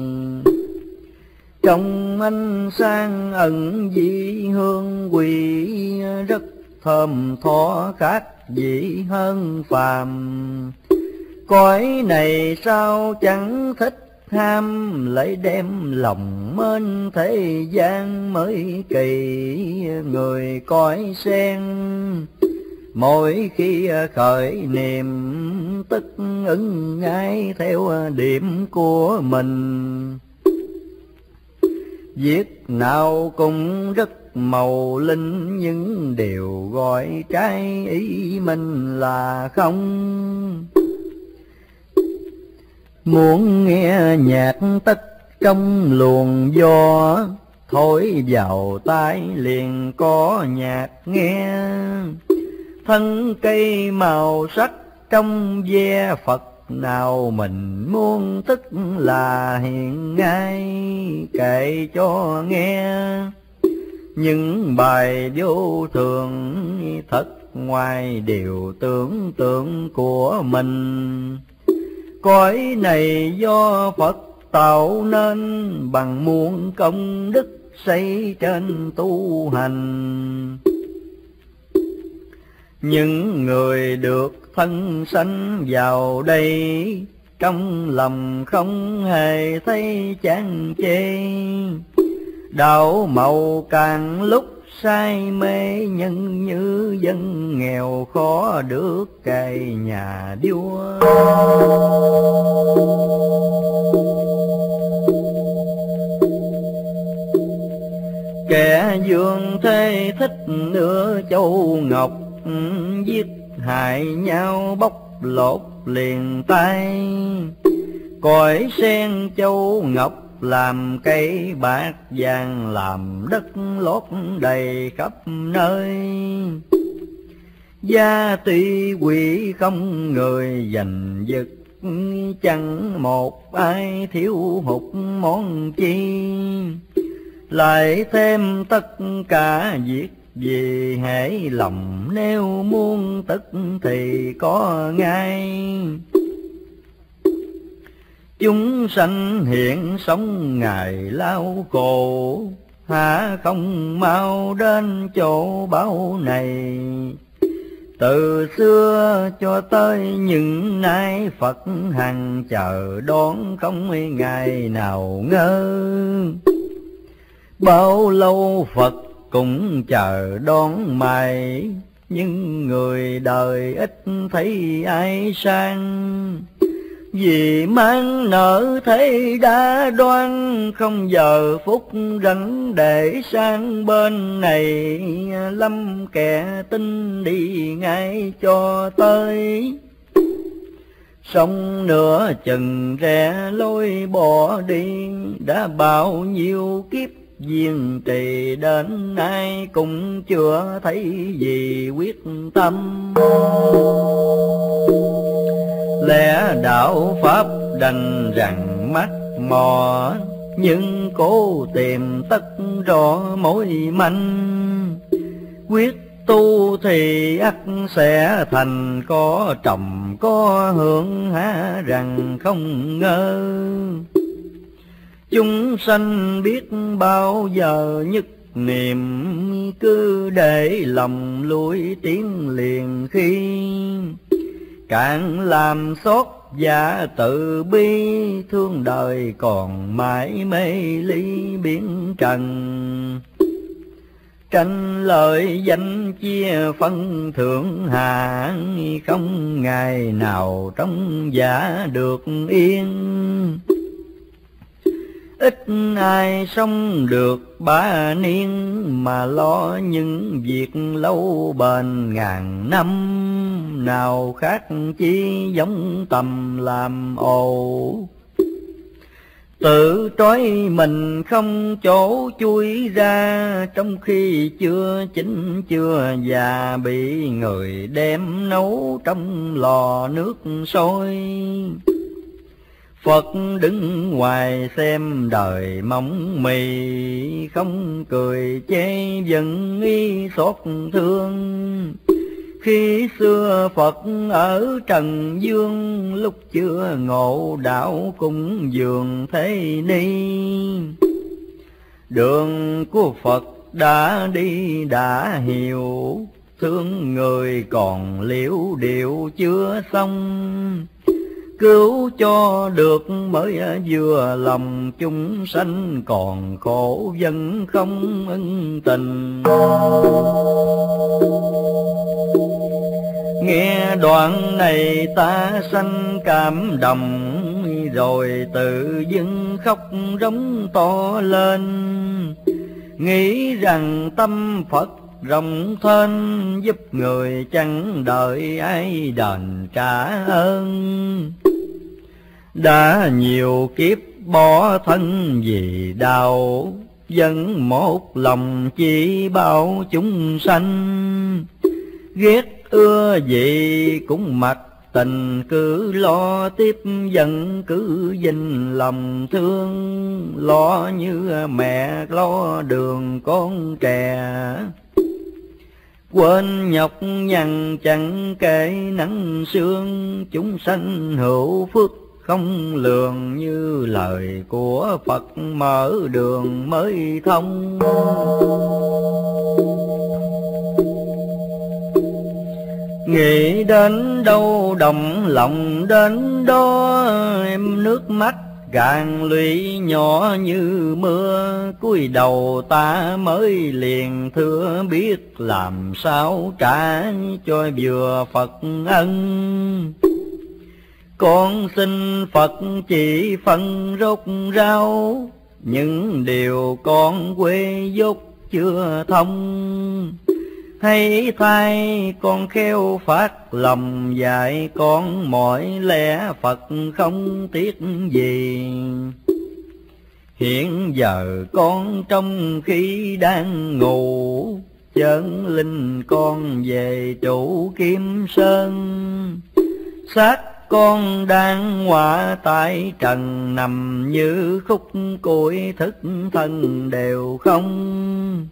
Trong ánh sáng ẩn di hương quỷ, rất thơm tho khác vị hơn phàm. Cõi này sao chẳng thích ham, lấy đem lòng mến thế gian mới kỳ. Người cõi sen mỗi khi khởi niệm, tức ứng ngay theo điểm của mình. Viết nào cũng rất màu linh, nhưng điều gọi trái ý mình là không. Muốn nghe nhạc tất trong luồng gió, thổi vào tai liền có nhạc nghe. Thân cây màu sắc trong ve Phật nào mình muốn tức là hiện ngay, kể cho nghe. Những bài vô thường thật ngoài điều tưởng tượng của mình. Cõi này do Phật tạo nên, bằng muôn công đức xây trên tu hành. Những người được thân sanh vào đây, trong lòng không hề thấy chán chê. Đạo màu càng lúc say mê, nhân như dân nghèo khó được cày nhà vua. Kẻ dương thế thích nửa châu ngọc, giết hại nhau bóc lột liền tay. Cõi sen châu ngọc làm cây bạc vàng, làm đất lót đầy khắp nơi. Gia tuy quỷ không người giành giật, chẳng một ai thiếu hụt món chi. Lại thêm tất cả việc vì hễ lòng nếu muốn tức thì có ngay. Chúng sanh hiện sống ngày lao khổ, há không mau đến chỗ báu này. Từ xưa cho tới những nay Phật hằng chờ đón không ngày nào ngơ. Bao lâu Phật cũng chờ đón mày, nhưng người đời ít thấy ai sang. Vì mang nợ thế đã đoan, không giờ phút rảnh để sang bên này. Lâm kẻ tin đi ngay cho tới, sống nửa chừng rẽ lối bỏ đi. Đã bao nhiêu kiếp duyên trì đến nay, cũng chưa thấy gì quyết tâm. Lẽ đạo pháp đành rằng mắt mò, nhưng cố tìm tất rõ mối manh. Quyết tu thì ắt sẽ thành, có trồng có hưởng há rằng không ngơ. Chúng sanh biết bao giờ nhất niệm, cứ để lòng lui tiếng liền khi. Càng làm xót giả tự bi, thương đời còn mãi mê ly biến trần. Tranh lợi danh chia phân thượng hạ, không ngày nào trong giả được yên. Ít ai sống được ba niên, mà lo những việc lâu bền ngàn năm. Nào khác chi giống tầm làm ồ, tự trói mình không chỗ chui ra. Trong khi chưa chín chưa già, bị người đem nấu trong lò nước sôi. Phật đứng ngoài xem đời mong mì, không cười chê dần y xót thương. Khi xưa Phật ở trần dương, lúc chưa ngộ đạo cúng dường thế ni. Đường của Phật đã đi đã hiểu, thương người còn liễu điệu chưa xong. Cứu cho được mới vừa lòng, chúng sanh còn khổ vẫn không ân tình. Nghe đoạn này ta sanh cảm động, rồi tự dưng khóc rống to lên, nghĩ rằng tâm Phật rộng thênh, giúp người chẳng đợi ai đền trả ơn. Đã nhiều kiếp bỏ thân vì đạo, vẫn một lòng chỉ bao chúng sanh. Ghét ưa gì cũng mặc tình, cứ lo tiếp dân cứ dình lòng thương, lo như mẹ lo đường con trẻ. Quên nhọc nhằn chẳng kể nắng sương, chúng sanh hữu phước không lường, như lời của Phật mở đường mới thông. Nghĩ đến đâu động lòng đến đó, em nước mắt càng lụy nhỏ như mưa. Cúi đầu ta mới liền thưa, biết làm sao trả cho vừa Phật ân. Con xin Phật chỉ phân rốt ráo, những điều con quê dốt chưa thông. Hay thay con khéo phát lòng dạy con mọi lẽ Phật không tiếc gì. Hiện giờ con trong khi đang ngủ, chân linh con về trụ Kim Sơn. Xác con đang họa tại trần, nằm như khúc củi, thức thân đều không.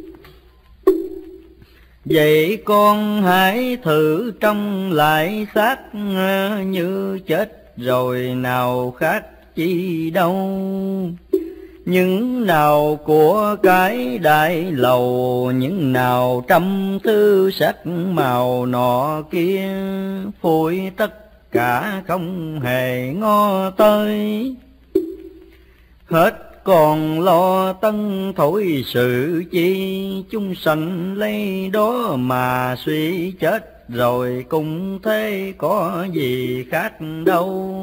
Vậy con hãy thử trông lại xác, như chết rồi nào khác chi đâu. Những nào của cái đại lầu, những nào trăm thứ sắc màu nọ kia, phủi tất cả không hề ngó tới. Hết còn lo tân thổi sự chi, chúng sanh lấy đó mà suy chết rồi cũng thế có gì khác đâu.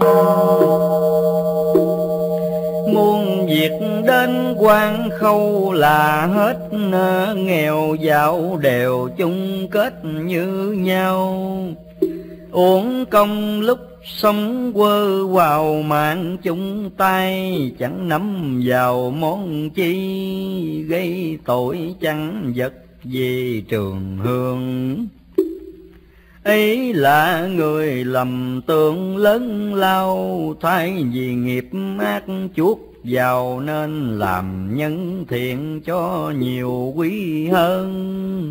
Muôn việc đến quan khâu là hết, nghèo giàu đều chung kết như nhau. Uổng công lúc sống quơ vào mạng chung tay, chẳng nắm vào món chi, gây tội chẳng vật gì trường hương. Ấy là người lầm tưởng lớn lao, thay vì nghiệp ác chuốc vào, nên làm nhân thiện cho nhiều quý hơn.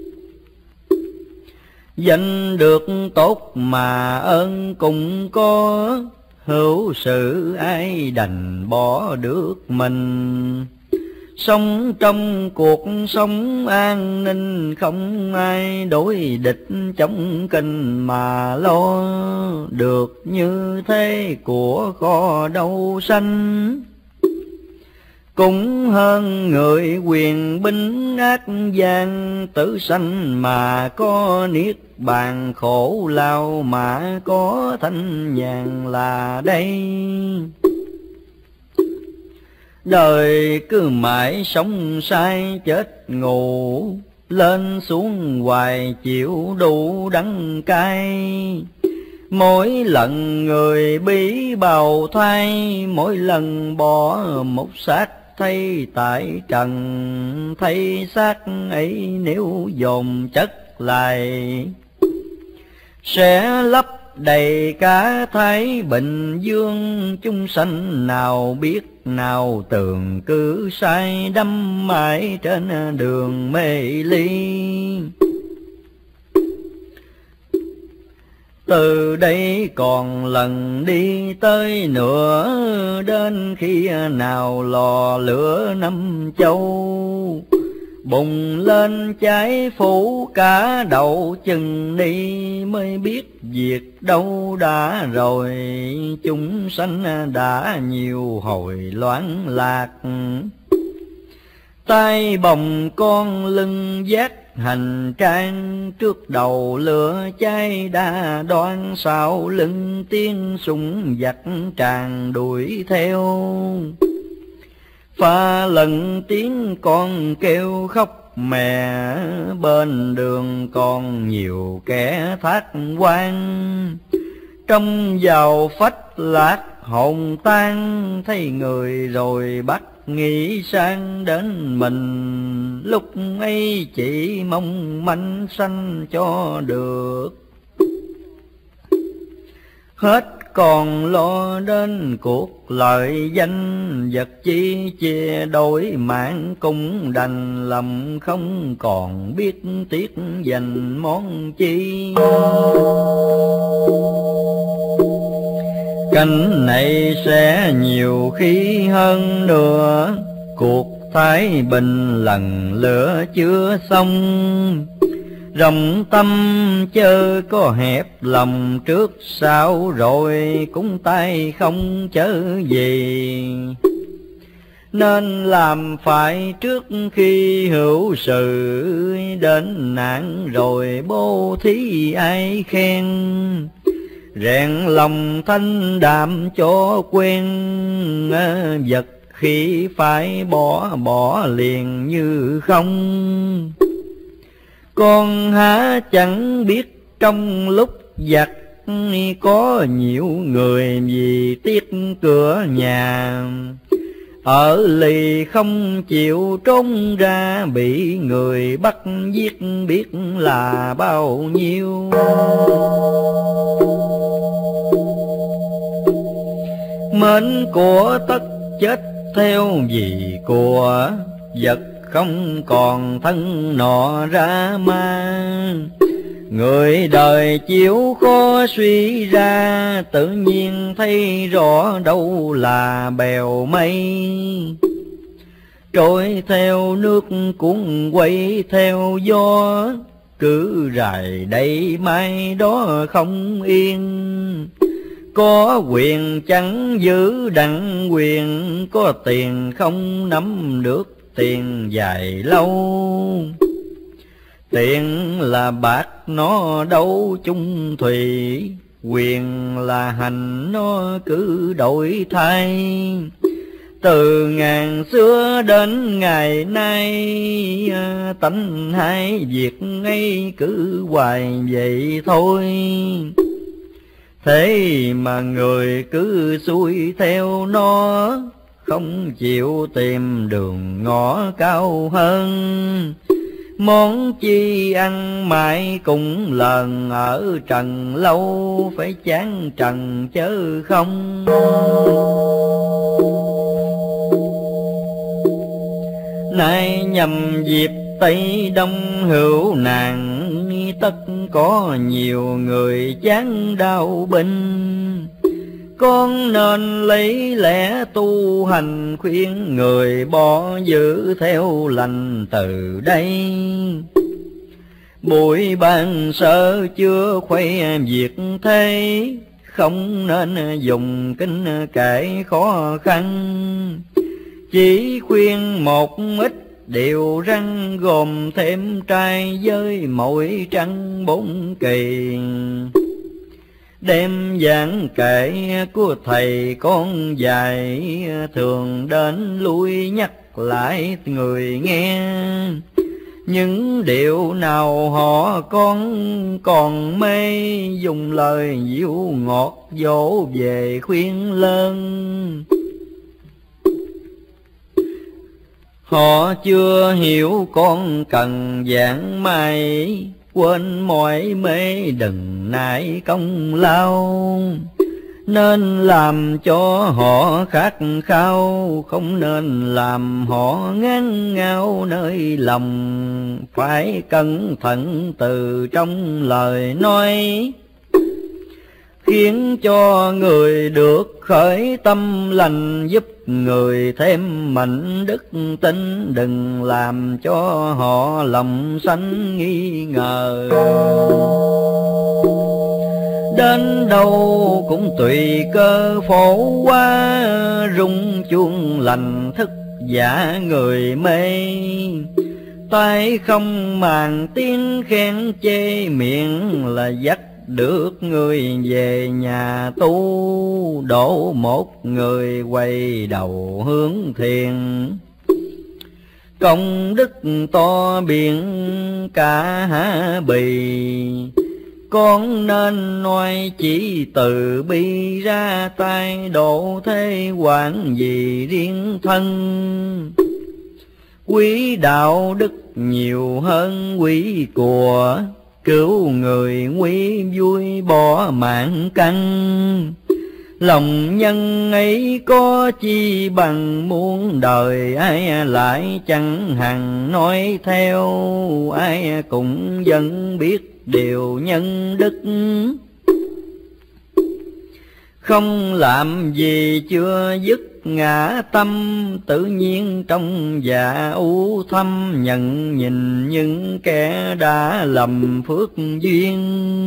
Danh được tốt mà ơn cũng có, hữu sự ai đành bỏ được mình. Sống trong cuộc sống an ninh, không ai đối địch chống kinh mà lo. Được như thế của kho đâu sanh, cũng hơn người quyền binh ác gian. Tử sanh mà có niết bàn, khổ lao mà có thanh nhàn là đây. Đời cứ mãi sống sai chết ngủ, lên xuống hoài chịu đủ đắng cay. Mỗi lần người bí bào thai, mỗi lần bỏ một xác thấy tại trần. Thấy xác ấy nếu dồn chất lại, sẽ lấp đầy cả Thái Bình Dương. Chúng sanh nào biết nào tường, cứ sai đắm mãi trên đường mê ly. Từ đây còn lần đi tới nữa, đến khi nào lò lửa năm châu. Bùng lên cháy phủ cả đầu chừng đi, mới biết việc đâu đã rồi. Chúng sanh đã nhiều hồi loạn lạc, tay bồng con lưng vác hành trang, trước đầu lửa cháy đa đoan, sau lưng tiếng súng giặc tràn đuổi theo. Pha lần tiếng con kêu khóc mẹ, bên đường còn nhiều kẻ thác quan. Trong vào phách lạc hồn tan, thấy người rồi bắt nghĩ sang đến mình. Lúc ấy chỉ mong manh sanh cho được, hết còn lo đến cuộc lợi danh. Vật chi chia đổi mạng cũng đành, lầm không còn biết tiếc dành món chi. Cảnh này sẽ nhiều khi hơn nữa, cuộc thái bình lần lửa chưa xong. Rộng tâm chớ có hẹp lòng, trước sau rồi cũng tay không chớ gì. Nên làm phải trước khi hữu sự, đến nạn rồi bố thí ai khen. Rèn lòng thanh đạm cho quen, vật khi phải bỏ liền như không. Con há chẳng biết trong lúc giặc, có nhiều người vì tiếc cửa nhà. Ở lì không chịu trốn ra, bị người bắt giết biết là bao nhiêu. Mến của tất chết theo vì của, vật không còn thân nọ ra ma. Người đời chịu khó suy ra, tự nhiên thấy rõ đâu là bèo mây. Trôi theo nước cuốn quay theo gió, cứ rài đây mai đó không yên. Có quyền chẳng giữ đặng quyền, có tiền không nắm được tiền dài lâu. Tiền là bạc nó đâu chung thủy, quyền là hành nó cứ đổi thay. Từ ngàn xưa đến ngày nay, tánh hai việc ấy cứ hoài vậy thôi. Thế mà người cứ xuôi theo nó, không chịu tìm đường ngõ cao hơn. Món chi ăn mãi cũng lần, ở trần lâu phải chán trần chớ không. Nay nhằm dịp Tây Đông hữu nạn, tất có nhiều người chán đau bệnh. Con nên lấy lẽ tu hành, khuyên người bỏ giữ theo lành từ đây. Bụi ban sơ chưa khoe việc thế, không nên dùng kinh kể khó khăn. Chỉ khuyên một ít điều răn, gồm thêm trai với mỗi trăng 4 kỳ. Đem giảng kể của thầy con dạy, thường đến lui nhắc lại người nghe. Những điều nào họ con còn mê, dùng lời dịu ngọt dỗ về khuyên lớn. Họ chưa hiểu con cần giảng mai, quên mọi mê đừng nại công lao. Nên làm cho họ khát khao, không nên làm họ ngán ngao nơi lòng. Phải cẩn thận từ trong lời nói, khiến cho người được khởi tâm lành, giúp người thêm mạnh đức tin. Đừng làm cho họ lòng sanh nghi ngờ. Đến đâu cũng tùy cơ phổ quá, rung chuông lành thức giả người mê. Tai không màng tiếng khen chê, miệng là dắt được người về nhà tu. Đổ một người quay đầu hướng thiền, công đức to biển cả Hạ Bì. Con nên nói chỉ từ bi ra tay, độ thế quản gì riêng thân. Quý đạo đức nhiều hơn quý của, cứu người nguy vui bỏ mạng căn. Lòng nhân ấy có chi bằng muôn đời, ai lại chẳng hằng nói theo. Ai cũng vẫn biết điều nhân đức, không làm gì chưa dứt ngã tâm. Tự nhiên trong dạ u thâm, nhận nhìn những kẻ đã lầm phước duyên.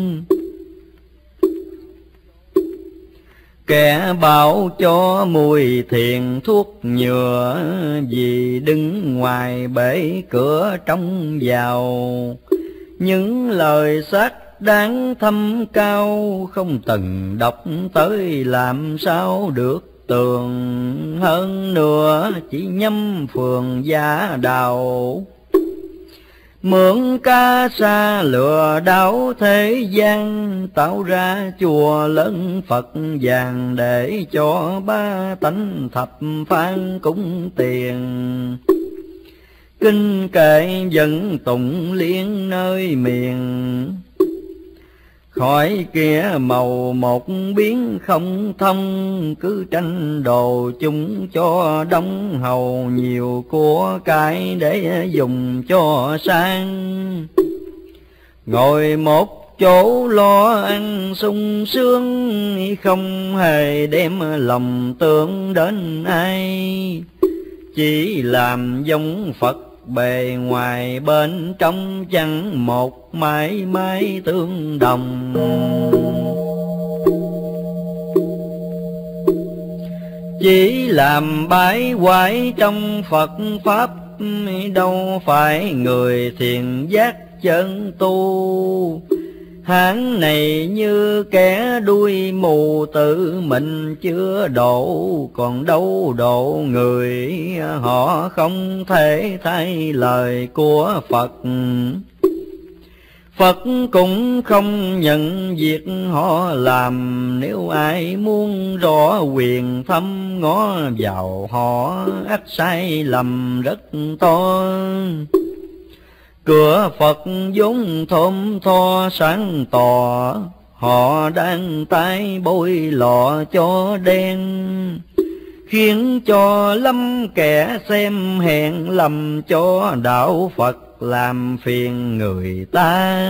Kẻ bảo cho mùi thiền thuốc nhựa, vì đứng ngoài bể cửa trông vào. Những lời xác đáng thâm cao, không từng đọc tới làm sao được tường. Hơn nữa chỉ nhắm phường giả đào, mượn ca sa lừa đảo thế gian. Tạo ra chùa lớn Phật vàng, để cho ba tánh thập phan cúng tiền. Kinh kệ dẫn tụng liên nơi miền, khỏi kia màu một biến không thông. Cứ tranh đồ chúng cho đông hầu, nhiều của cải để dùng cho sang. Ngồi một chỗ lo ăn sung sướng, không hề đem lòng tưởng đến ai. Chỉ làm giống Phật bề ngoài, bên trong chẳng một mãi mãi tương đồng. Chỉ làm bái quái trong Phật Pháp, đâu phải người thiền giác chân tu. Hán này như kẻ đuôi mù, tự mình chưa độ, còn đâu độ người. Họ không thể thay lời của Phật, Phật cũng không nhận việc họ làm. Nếu ai muốn rõ quyền thâm, ngó vào họ ắt sai lầm rất to. Cửa Phật vốn thơm tho sáng tỏ, họ đang tay bôi lọ cho đen. Khiến cho lắm kẻ xem hèn lầm, cho đạo Phật làm phiền người ta.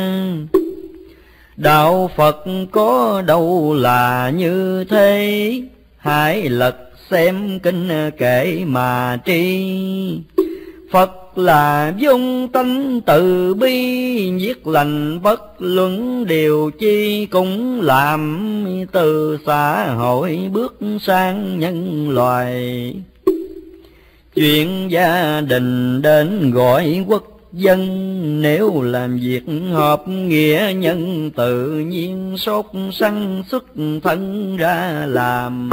Đạo Phật có đâu là như thế, hãy lật xem kinh kệ mà tri. Phật là vốn tánh từ bi, viết lành bất luận điều chi. Cũng làm từ xã hội bước sang nhân loài. Chuyện gia đình đến gọi quốc dân, nếu làm việc hợp nghĩa nhân. Tự nhiên sốt sắng xuất thân ra làm.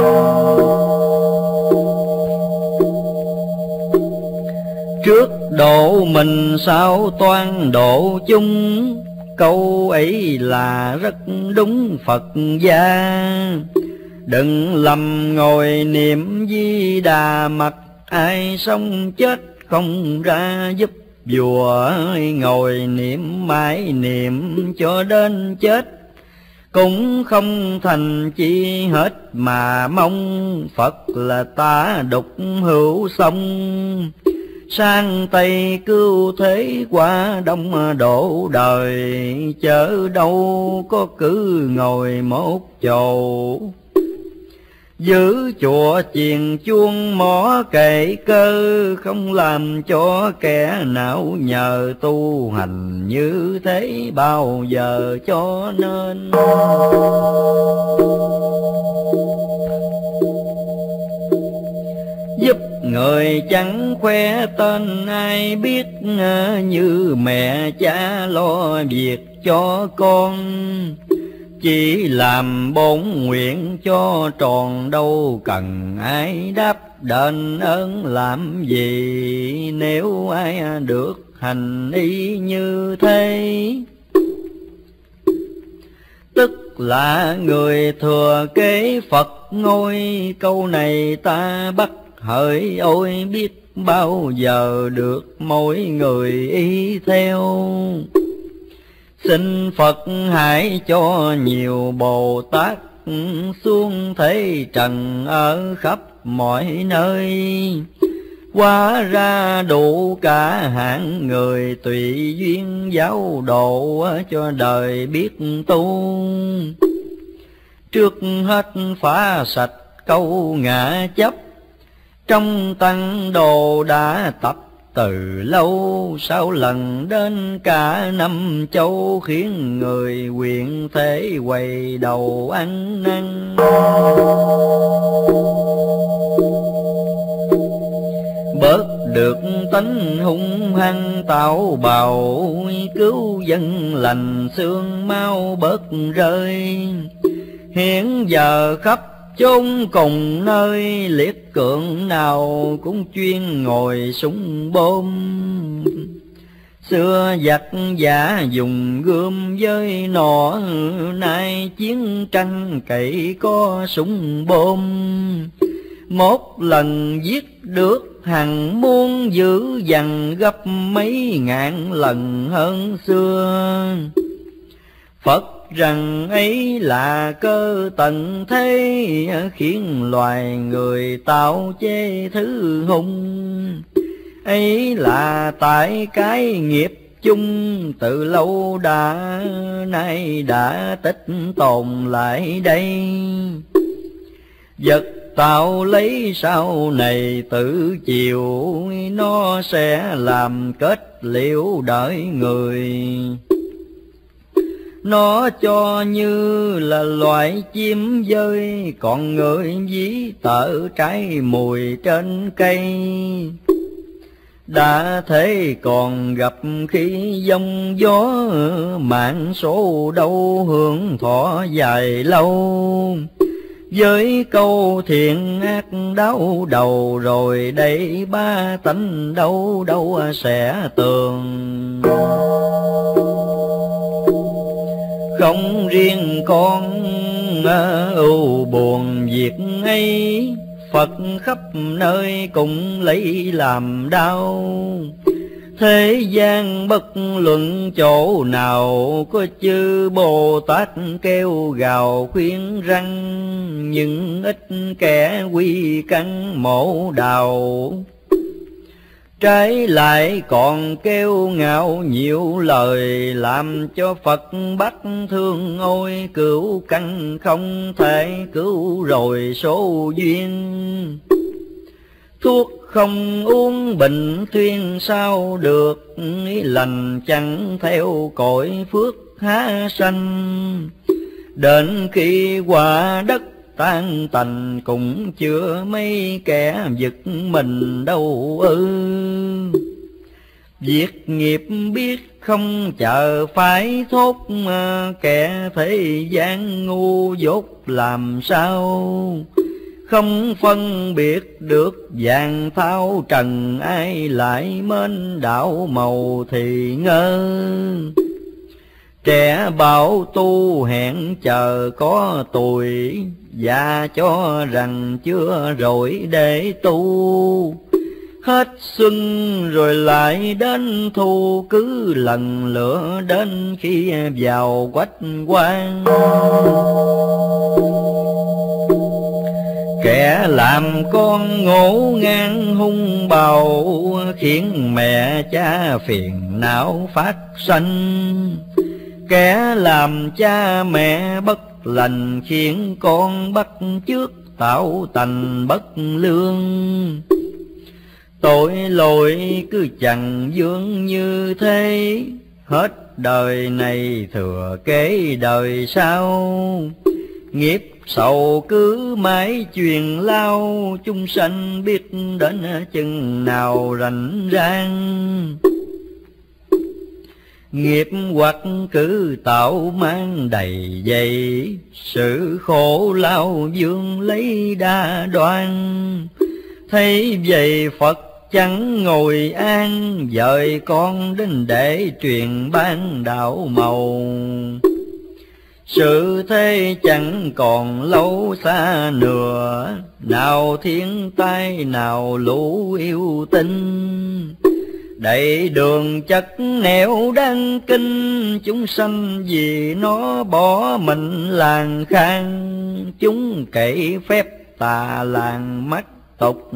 Trước độ mình sao toan độ chung, câu ấy là rất đúng Phật gia. Đừng lầm ngồi niệm Di Đà, mặc ai sống chết không ra giúp vua. Ngồi niệm mãi niệm cho đến chết, cũng không thành chi hết mà mong. Phật là ta đục hữu sông, sang Tây cứu thế qua Đông độ đời. Chớ đâu có cứ ngồi một chỗ, giữ chùa chiền chuông mỏ kệ cơ. Không làm cho kẻ não nhờ tu hành như thế bao giờ cho nên. Giúp Người chẳng khoe tên ai biết, như mẹ cha lo việc cho con. Chỉ làm bổn nguyện cho tròn, đâu cần ai đáp đền ơn làm gì. Nếu ai được hành y như thế, tức là người thừa kế Phật ngôi. Câu này ta bắt hỡi ôi, biết bao giờ được mỗi người y theo. Xin Phật hãy cho nhiều Bồ Tát xuống thế trần ở khắp mọi nơi. Hóa ra đủ cả hạng người, tùy duyên giáo độ cho đời biết tu. Trước hết phá sạch câu ngã chấp, trong tăng đồ đã tập từ lâu. Sau lần đến cả năm châu, khiến người quyền thế quay đầu ăn năn. Bớt được tánh hung hăng tạo bạo, cứu dân lành xương mau bớt rơi. Hiện giờ khắp chốn cùng nơi, liệt cường nào cũng chuyên ngồi súng bom. Xưa giặc giả dùng gươm với nỏ, nay chiến tranh cậy có súng bom. Một lần giết được hàng muôn, dữ dằn gấp mấy ngàn lần hơn xưa. Phật rằng ấy là cơ tận thế, khiến loài người tạo chế thứ hung. Ấy là tại cái nghiệp chung, từ lâu đã nay đã tích tồn lại đây. Vật tạo lấy sau này tự chịu, nó sẽ làm kết liễu đợi người. Nó cho như là loại chim dơi, còn người dí tợ trái mùi trên cây. Đã thế còn gặp khi giông gió, mạng số đâu hưởng thọ dài lâu. Với câu thiện ác đau đầu, rồi đây ba tánh đâu đâu sẽ tường. Không riêng con ưu buồn việc ấy, Phật khắp nơi cũng lấy làm đau. Thế gian bất luận chỗ nào, có chư Bồ Tát kêu gào khuyên răng. Nhưng ít kẻ quy căn mổ đào, trái lại còn kêu ngạo nhiều lời. Làm cho Phật bắt thương ôi, cứu căn không thể cứu rồi số duyên. Thuốc không uống bệnh thuyên sao được, lành chẳng theo cội phước há sanh. Đến khi quả đất tan tành, cũng chưa mấy kẻ giật mình đâu ư. Việc nghiệp biết không chờ phải thốt, kẻ thế gian ngu dốt làm sao. Không phân biệt được vàng thao trần, ai lại mến đạo màu thì ngơ. Trẻ bảo tu hẹn chờ có tuổi, và cho rằng chưa rồi để tu. Hết xuân rồi lại đến thu, cứ lần lữa đến khi vào quách quan. Kẻ làm con ngổ ngang hung bạo, khiến mẹ cha phiền não phát sanh. Kẻ làm cha mẹ bất lành, khiến con bắt chước tạo thành bất lương. Tội lỗi cứ chẳng vương như thế, hết đời này thừa kế đời sau. Nghiệp sầu cứ mãi truyền lao, chúng sanh biết đến chừng nào rảnh rang. Nghiệp hoặc cứ tạo mang đầy dày, sự khổ lao vương lấy đa đoan. Thấy vậy Phật chẳng ngồi an, dời con đến để truyền ban đạo màu. Sự thế chẳng còn lâu xa nữa, nào thiên tai nào lũ yêu tinh. Đầy đường chất nẻo đang kinh, chúng sanh vì nó bỏ mình làng khang. Chúng cậy phép tà làng mắc tục,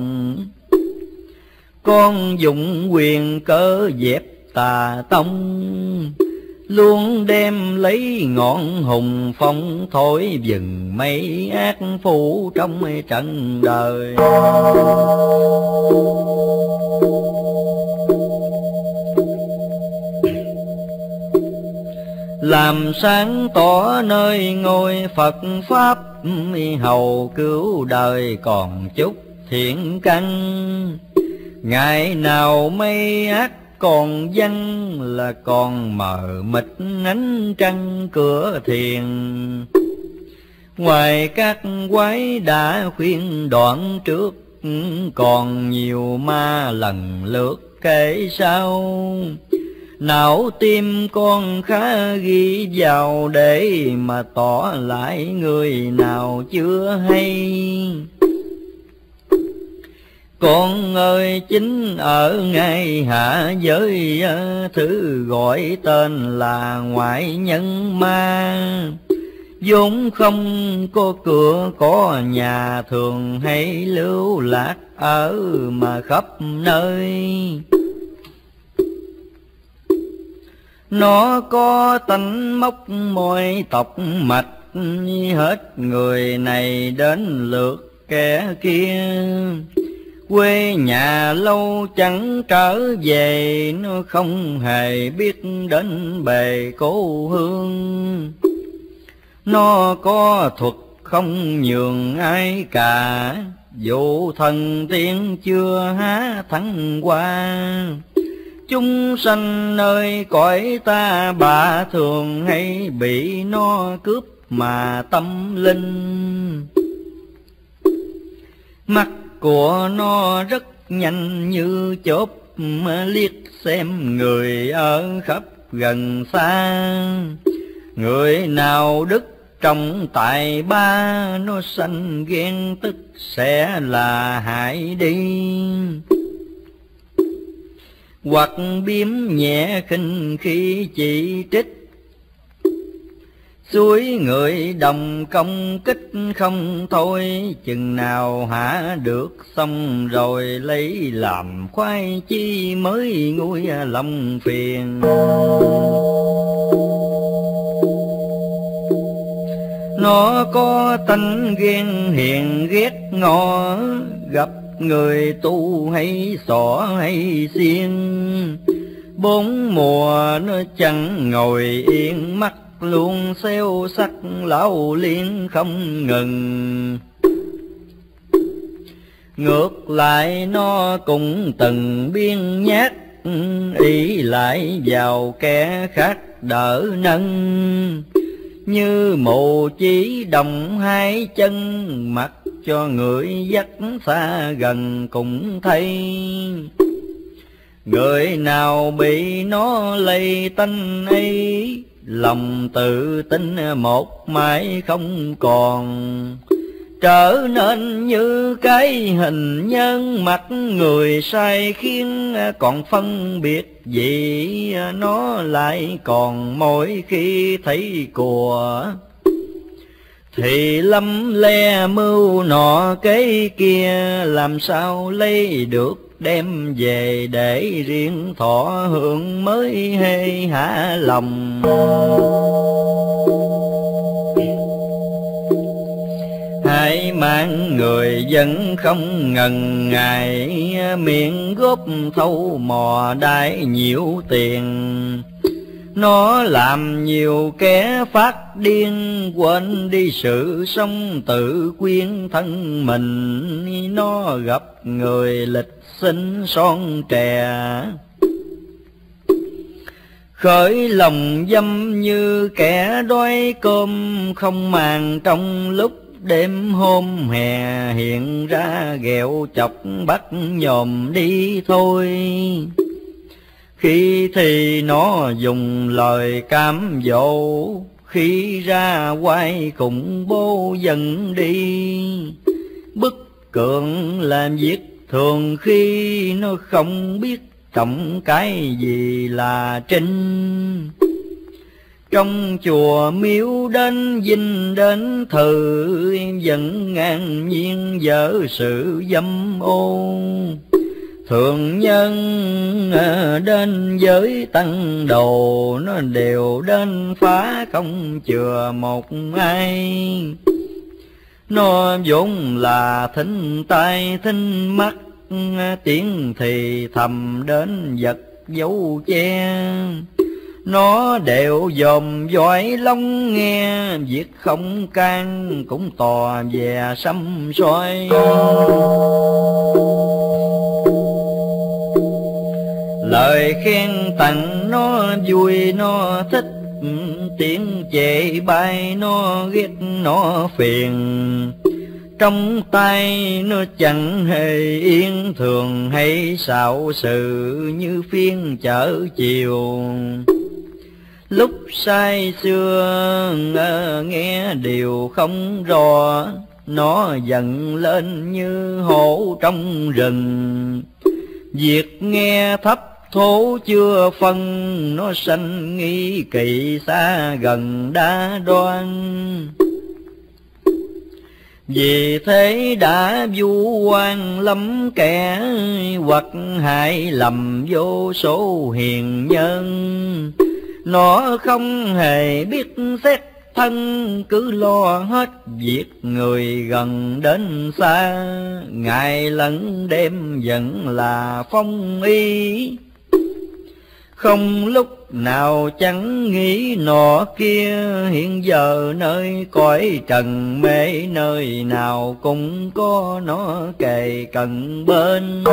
con dụng quyền cớ dẹp tà tông. Luôn đem lấy ngọn hùng phong, thổi dừng mấy ác phụ trong trận đời. Làm sáng tỏ nơi ngôi Phật Pháp, hầu cứu đời còn chút thiện căn. Ngày nào mây ác còn văng, là còn mờ mịt ánh trăng cửa thiền. Ngoài các quái đã khuyên đoạn trước, còn nhiều ma lần lượt kể sau. Não tim con khá ghi vào, để mà tỏ lại người nào chưa hay. Con ơi chính ở ngay hạ giới, thứ gọi tên là ngoại nhân ma. vốn không có cửa có nhà, thường hay lưu lạc ở mà khắp nơi. Nó có tánh móc môi tộc mạch, hết người này đến lượt kẻ kia. Quê nhà lâu chẳng trở về, nó không hề biết đến bề cố hương. Nó có thuật không nhường ai cả, dù thần tiên chưa há thắng qua. Chúng sanh nơi cõi ta bà, thường hay bị nó cướp mà tâm linh. Mắt của nó rất nhanh như chớp, liếc xem người ở khắp gần xa. Người nào đức trọng tài ba, nó sanh ghen tức sẽ là hại đi. Hoặc biếm nhẹ khinh khi chỉ trích, suối người đồng công kích không thôi. Chừng nào hả được xong rồi, lấy làm khoái chi mới nguôi lòng phiền. Nó có tánh ghen hiền ghét ngó, gặp người tu hay xỏ hay xiên. Bốn mùa nó chẳng ngồi yên, mắt luôn xeo sắc lão liên không ngừng. Ngược lại nó cũng từng biên nhát, ý lại vào kẻ khác đỡ nâng. Như mù chỉ đồng hai chân, mặc cho người dắt xa gần cũng thấy. Người nào bị nó lây tanh ấy, lòng tự tin một mãi không còn. Trở nên như cái hình nhân, mặt người sai khiến, còn phân biệt gì nó lại còn mỗi khi thấy của. Thì lâm le mưu nọ cái kia, làm sao lấy được đem về để riêng thọ hưởng mới hay hả lòng. Hai mang người dân không ngần ngại, miệng góp thâu mò đái nhiều tiền. Nó làm nhiều kẻ phát điên, quên đi sự sống tự quyến thân mình. Nó gặp người lịch sinh son trẻ, khởi lòng dâm như kẻ đói cơm không màng. Trong lúc đêm hôm hè hiện ra ghẹo chọc bắt nhòm đi thôi. Khi thì nó dùng lời cám dỗ, khi ra quay cùng bố dần đi. Bức cưỡng làm việc thường khi nó không biết trọng cái gì là trinh. Trong chùa miếu đến dinh đến thử, vẫn ngang nhiên dở sự dâm ô. Thường nhân đến giới tăng đồ, nó đều đến phá không chừa một ai. Nó vốn là thính tai thính mắt, tiếng thì thầm đến vật dấu che. Nó đều dòm dõi lắng nghe, việc không can cũng tò về xăm soi. Lời khen tặng nó vui nó thích, tiếng chê bai nó ghét nó phiền. Trong tay nó chẳng hề yên, thường hay xạo sự như phiên chợ chiều. Lúc say xưa nghe điều không rõ, nó dần lên như hổ trong rừng. Việc nghe thấp thố chưa phân, nó sanh nghi kỵ xa gần đã đoan. Vì thế đã vu oan lắm kẻ, hoặc hại lầm vô số hiền nhân. Nó không hề biết xét thân, cứ lo hết việc người gần đến xa. Ngày lẫn đêm vẫn là phong y, không lúc nào chẳng nghĩ nọ kia. Hiện giờ nơi cõi trần mê, nơi nào cũng có nó kề cận bên.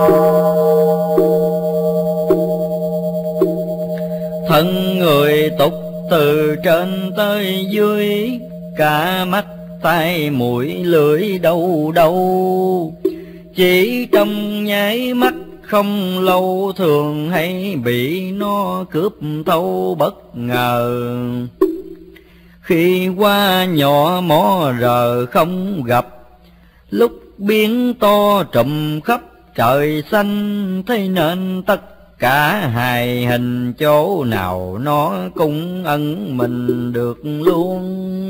Thân người tục từ trên tới dưới, cả mắt tai mũi lưỡi đâu đâu. Chỉ trong nháy mắt không lâu, thường hay bị nó cướp thâu bất ngờ. Khi qua nhỏ mỏ rờ không gặp, lúc biến to trùm khắp trời xanh. Thế nên tất cả hài hình chỗ nào nó cũng ẩn mình được luôn.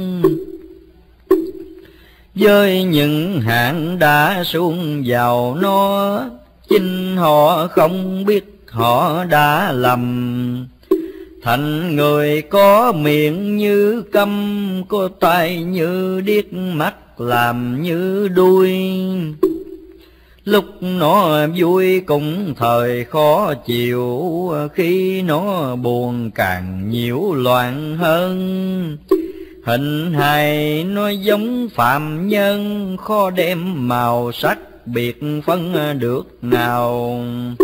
Với những hạng đã xuống vào nó, chính họ không biết họ đã lầm. Thành người có miệng như câm, có tai như điếc, mắt làm như đuôi. Lúc nó vui cũng thời khó chịu, khi nó buồn càng nhiễu loạn hơn. Hình hài nó giống phạm nhân, khó đem màu sắc biệt phân được nào.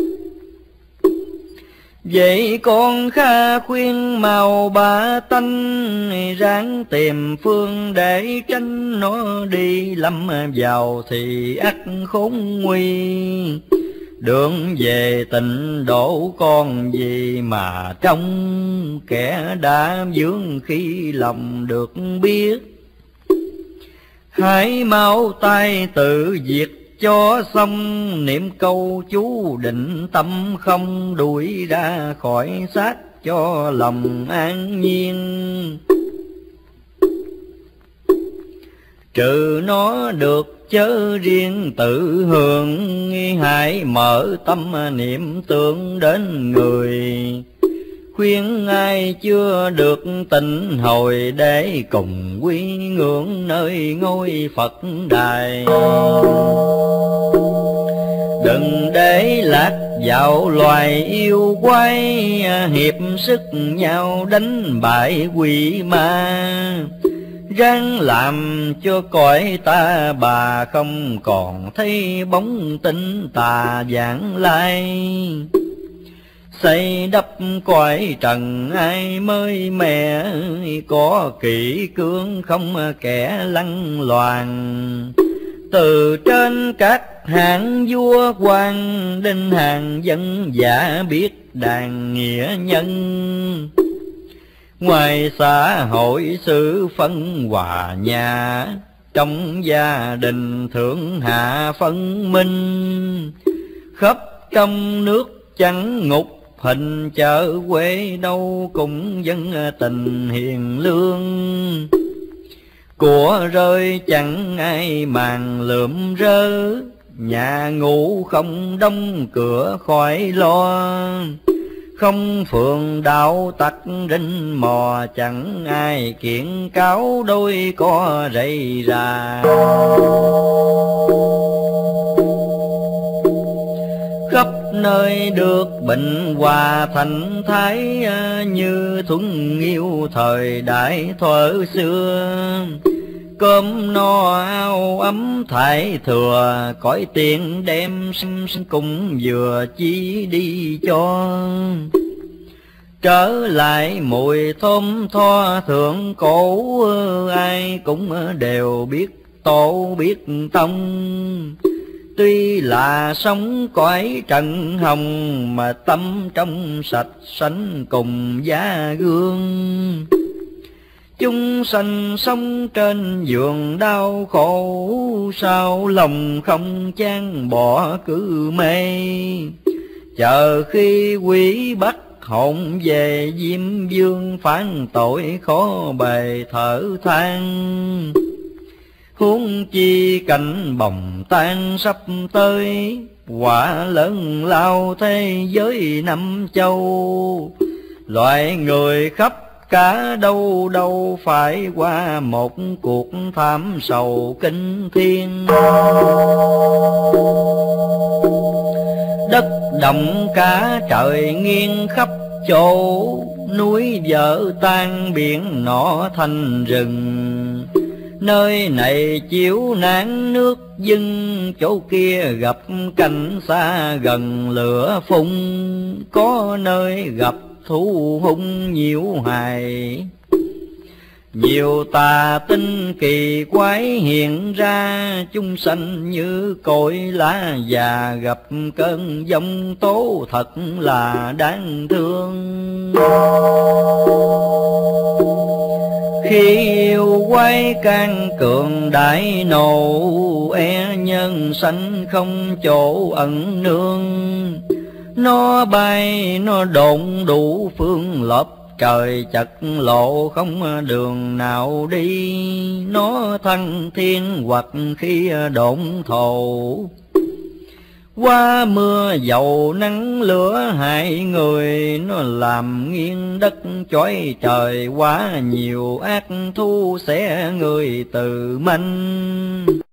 Vậy con kha khuyên màu ba tanh, ráng tìm phương để tránh nó đi. Lâm vào thì ắt khốn nguy, đường về tịnh độ con gì mà trong. Kẻ đã vướng khi lòng được biết, hãy mau tay tự diệt cho xong. Niệm câu chú định tâm không, đuổi ra khỏi xác cho lòng an nhiên. Trừ nó được chớ riêng tự hưởng, hãy mở tâm niệm tưởng đến người. Khuyên ai chưa được tịnh hồi, để cùng quy ngưỡng nơi ngôi Phật đài. Đừng để lạc vào loài yêu quái, hiệp sức nhau đánh bại quỷ ma. Ráng làm cho cõi ta bà không còn thấy bóng tinh tà vãng lai. Xây đắp cõi trần ai mới mẹ, có kỷ cương không kẻ lăng loàn. Từ trên các hạng vua quan, đến hàng dân giả biết đàn nghĩa nhân. Ngoài xã hội sự phân hòa nhà, trong gia đình thượng hạ phân minh. Khắp trong nước chẳng ngục hình, chợ quê đâu cũng dân tình hiền lương. Của rơi chẳng ai màng lượm rơ, nhà ngủ không đóng cửa khỏi lo. Không phường đạo tặc rinh mò, chẳng ai kiện cáo đôi co rầy rà. Khắp nơi được bình hòa thành thái, như thuần yêu thời đại thuở xưa. Cơm no áo ấm thải thừa, cõi tiền đem sinh cùng vừa chi đi cho. Trở lại mùi thơm tho thượng cổ, ai cũng đều biết tổ biết tông. Tuy là sống cõi trần hồng, mà tâm trong sạch sánh cùng giá gương. Chúng sanh sống trên giường đau khổ, sao lòng không chan bỏ cứ mê. Chờ khi quỷ bắt hồn về, Diêm Vương phán tội khó bề thở than. Huống chi cảnh bồng tan sắp tới, quả lớn lao thế giới năm châu. Loại người khắp cả đâu đâu phải qua một cuộc thảm sầu kinh thiên. Đất động cả trời nghiêng khắp chỗ, núi vỡ tan biển nọ thành rừng. Nơi này chiếu nắng nước dưng, chỗ kia gặp cảnh xa gần lửa phun. Có nơi gặp thú hung nhiều hài, nhiều tà tinh kỳ quái hiện ra. Chúng sanh như cội lá già, gặp cơn giông tố thật là đáng thương. Khi yêu quái can cường đại nộ, nhân sanh không chỗ ẩn nương. Nó bay nó độn đủ phương lấp, trời chật lộ không đường nào đi. Nó thăng thiên hoặc khi độn thổ, qua mưa dầu nắng lửa hại người. Nó làm nghiêng đất chói trời, quá nhiều ác thú xẻ người từ manh.